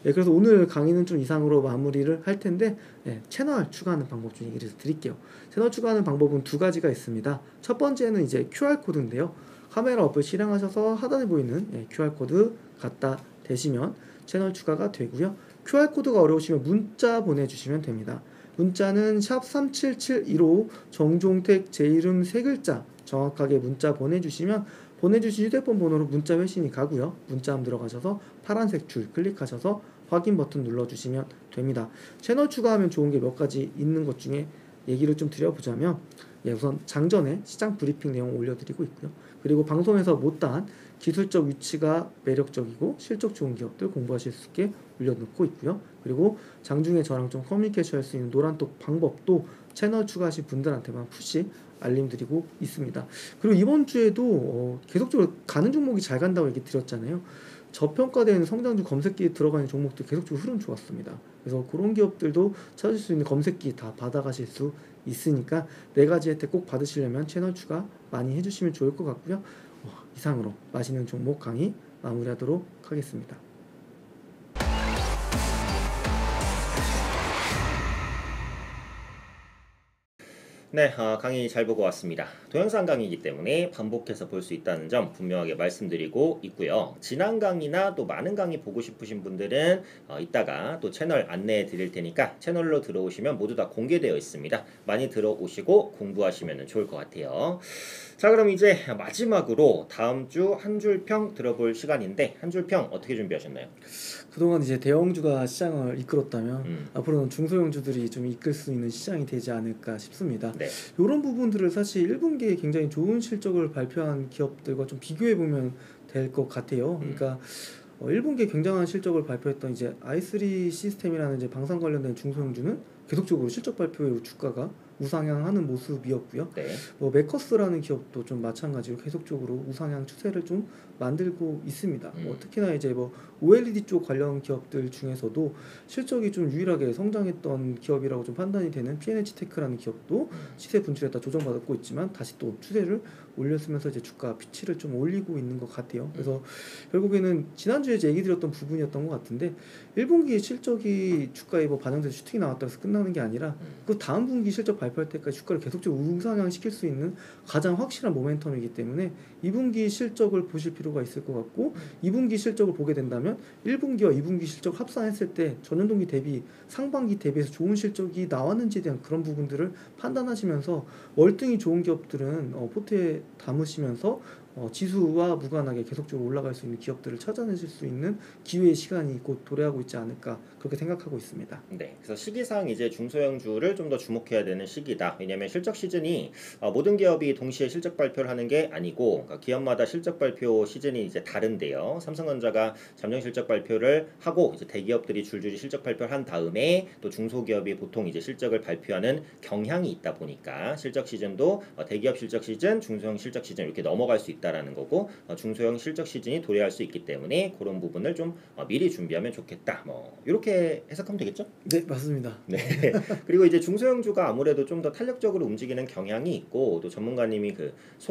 예, 그래서 오늘 강의는 좀 이상으로 마무리를 할 텐데 예, 채널 추가하는 방법 좀 얘기를 드릴게요. 채널 추가하는 방법은 두 가지가 있습니다. 첫 번째는 이제 QR코드인데요. 카메라 어플 실행하셔서 하단에 보이는 예, QR코드 갖다 대시면 채널 추가가 되고요. QR코드가 어려우시면 문자 보내주시면 됩니다. 문자는 샵 37715 정종택 제 이름 세 글자 정확하게 문자 보내주시면 보내주신 휴대폰 번호로 문자 회신이 가고요. 문자함 들어가셔서 파란색 줄 클릭하셔서 확인 버튼 눌러주시면 됩니다. 채널 추가하면 좋은 게 몇 가지 있는 것 중에 얘기를 좀 드려보자면 예, 우선 장전에 시장 브리핑 내용 올려드리고 있고요. 그리고 방송에서 못다한 기술적 위치가 매력적이고 실적 좋은 기업들 공부하실 수 있게 올려놓고 있고요. 그리고 장중에 저랑 좀 커뮤니케이션 할 수 있는 노란톡 방법도 채널 추가하신 분들한테만 푸시 알림드리고 있습니다. 그리고 이번 주에도 계속적으로 가는 종목이 잘 간다고 얘기 드렸잖아요. 저평가된 성장주 검색기에 들어가는 종목들 계속적으로 흐름 좋았습니다. 그래서 그런 기업들도 찾을 수 있는 검색기 다 받아가실 수 있으니까 네 가지 혜택 꼭 받으시려면 채널 추가 많이 해주시면 좋을 것 같고요. 이상으로 맛있는 종목 강의 마무리하도록 하겠습니다. 네, 강의 잘 보고 왔습니다. 동영상 강의이기 때문에 반복해서 볼 수 있다는 점 분명하게 말씀드리고 있고요. 지난 강의나 또 많은 강의 보고 싶으신 분들은 이따가 또 채널 안내해 드릴 테니까 채널로 들어오시면 모두 다 공개되어 있습니다. 많이 들어오시고 공부하시면 좋을 것 같아요. 자, 그럼 이제 마지막으로 다음 주 한 줄 평 들어볼 시간인데 한 줄 평 어떻게 준비하셨나요? 그동안 이제 대형주가 시장을 이끌었다면 앞으로는 중소형주들이 좀 이끌 수 있는 시장이 되지 않을까 싶습니다. 네. 이런 부분들을 사실 1분기에 굉장히 좋은 실적을 발표한 기업들과 좀 비교해 보면 될 것 같아요. 그러니까 1분기에 굉장한 실적을 발표했던 이제 i3 시스템이라는 이제 방산 관련된 중소형주는 계속적으로 실적 발표 이후 주가가 우상향하는 모습이었고요. 네. 메커스라는 기업도 좀 마찬가지로 계속적으로 우상향 추세를 좀 만들고 있습니다. 특히나 이제 OLED 쪽 관련 기업들 중에서도 실적이 좀 유일하게 성장했던 기업이라고 좀 판단이 되는 P&H테크라는 기업도 시세 분출했다 조정받고 있지만 다시 또 추세를 올렸으면서 이제 주가 피치를 좀 올리고 있는 것 같아요. 그래서 결국에는 지난주에 이제 얘기 드렸던 부분이었던 것 같은데 1분기 실적이 주가에 반영돼서 슈팅이 나왔다고 해서 끝나는 게 아니라 그 다음 분기 실적 발표할 때까지 주가를 계속적으로 우상향 시킬 수 있는 가장 확실한 모멘텀이기 때문에 2분기 실적을 보실 필요가 있을 것 같고 2분기 실적을 보게 된다면 1분기와 2분기 실적 합산했을 때 전년동기 대비 상반기 대비해서 좋은 실적이 나왔는지에 대한 그런 부분들을 판단하시면서 월등히 좋은 기업들은 포트에 담으시면서 지수와 무관하게 계속적으로 올라갈 수 있는 기업들을 찾아내실 수 있는 기회의 시간이 곧 도래하고 있지 않을까 그렇게 생각하고 있습니다. 네, 그래서 시기상 이제 중소형주를 좀 더 주목해야 되는 시기다. 왜냐하면 실적 시즌이 모든 기업이 동시에 실적 발표를 하는 게 아니고 그러니까 기업마다 실적 발표 시즌이 이제 다른데요. 삼성전자가 잠정 실적 발표를 하고 이제 대기업들이 줄줄이 실적 발표를 한 다음에 또 중소기업이 보통 이제 실적을 발표하는 경향이 있다 보니까 실적 시즌도 대기업 실적 시즌, 중소형 실적 시즌 이렇게 넘어갈 수 있다라는 거고 중소형 실적 시즌이 도래할 수 있기 때문에 그런 부분을 좀 미리 준비하면 좋겠다. 이렇게 해석하면 되겠죠? 네, 맞습니다. 네. 그리고 이제 중소형주가 아무래도 좀 더 탄력적으로 움직이는 경향이 있고 또 전문가님이 그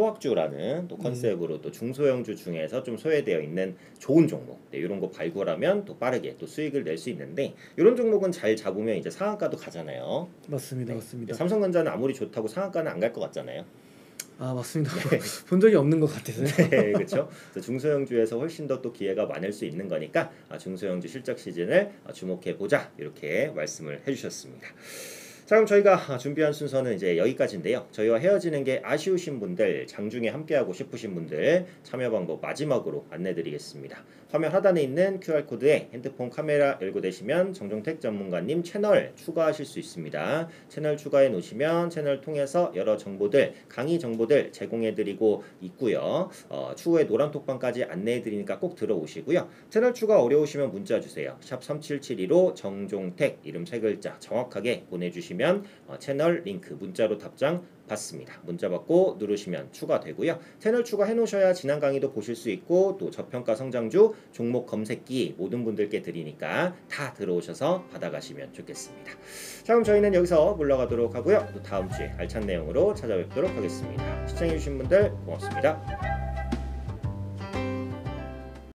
소확주라는 또 컨셉으로 또 중소형주 중에서 좀 소외되어 있는 좋은 종목 이런 거 발굴하면 또 빠르게 또 수익을 낼 수 있는데 이런 종목은 잘 잡으면 이제 상한가도 가잖아요. 맞습니다, 네. 맞습니다. 삼성전자는 아무리 좋다고 상한가는 안 갈 것 같잖아요. 맞습니다. 네. 본 적이 없는 것 같아서요. 네, 그렇죠. 중소형주에서 훨씬 더 또 기회가 많을 수 있는 거니까 중소형주 실적 시즌을 주목해 보자 이렇게 말씀을 해주셨습니다. 자, 그럼 저희가 준비한 순서는 이제 여기까지인데요. 저희와 헤어지는 게 아쉬우신 분들, 장중에 함께하고 싶으신 분들 참여 방법 마지막으로 안내드리겠습니다. 화면 하단에 있는 QR코드에 핸드폰 카메라 열고 되시면 정종택 전문가님 채널 추가하실 수 있습니다. 채널 추가해 놓으시면 채널 통해서 여러 정보들, 강의 정보들 제공해드리고 있고요. 추후에 노란톡방까지 안내해드리니까 꼭 들어오시고요. 채널 추가 어려우시면 문자 주세요. 샵 37725 정종택 이름 세 글자 정확하게 보내주시면 채널 링크 문자로 답장 받습니다. 문자 받고 누르시면 추가되고요. 채널 추가해 놓으셔야 지난 강의도 보실 수 있고 또 저평가 성장주 종목 검색기 모든 분들께 드리니까 다 들어오셔서 받아가시면 좋겠습니다. 자, 그럼 저희는 여기서 물러가도록 하고요. 또 다음 주에 알찬 내용으로 찾아뵙도록 하겠습니다. 시청해주신 분들 고맙습니다.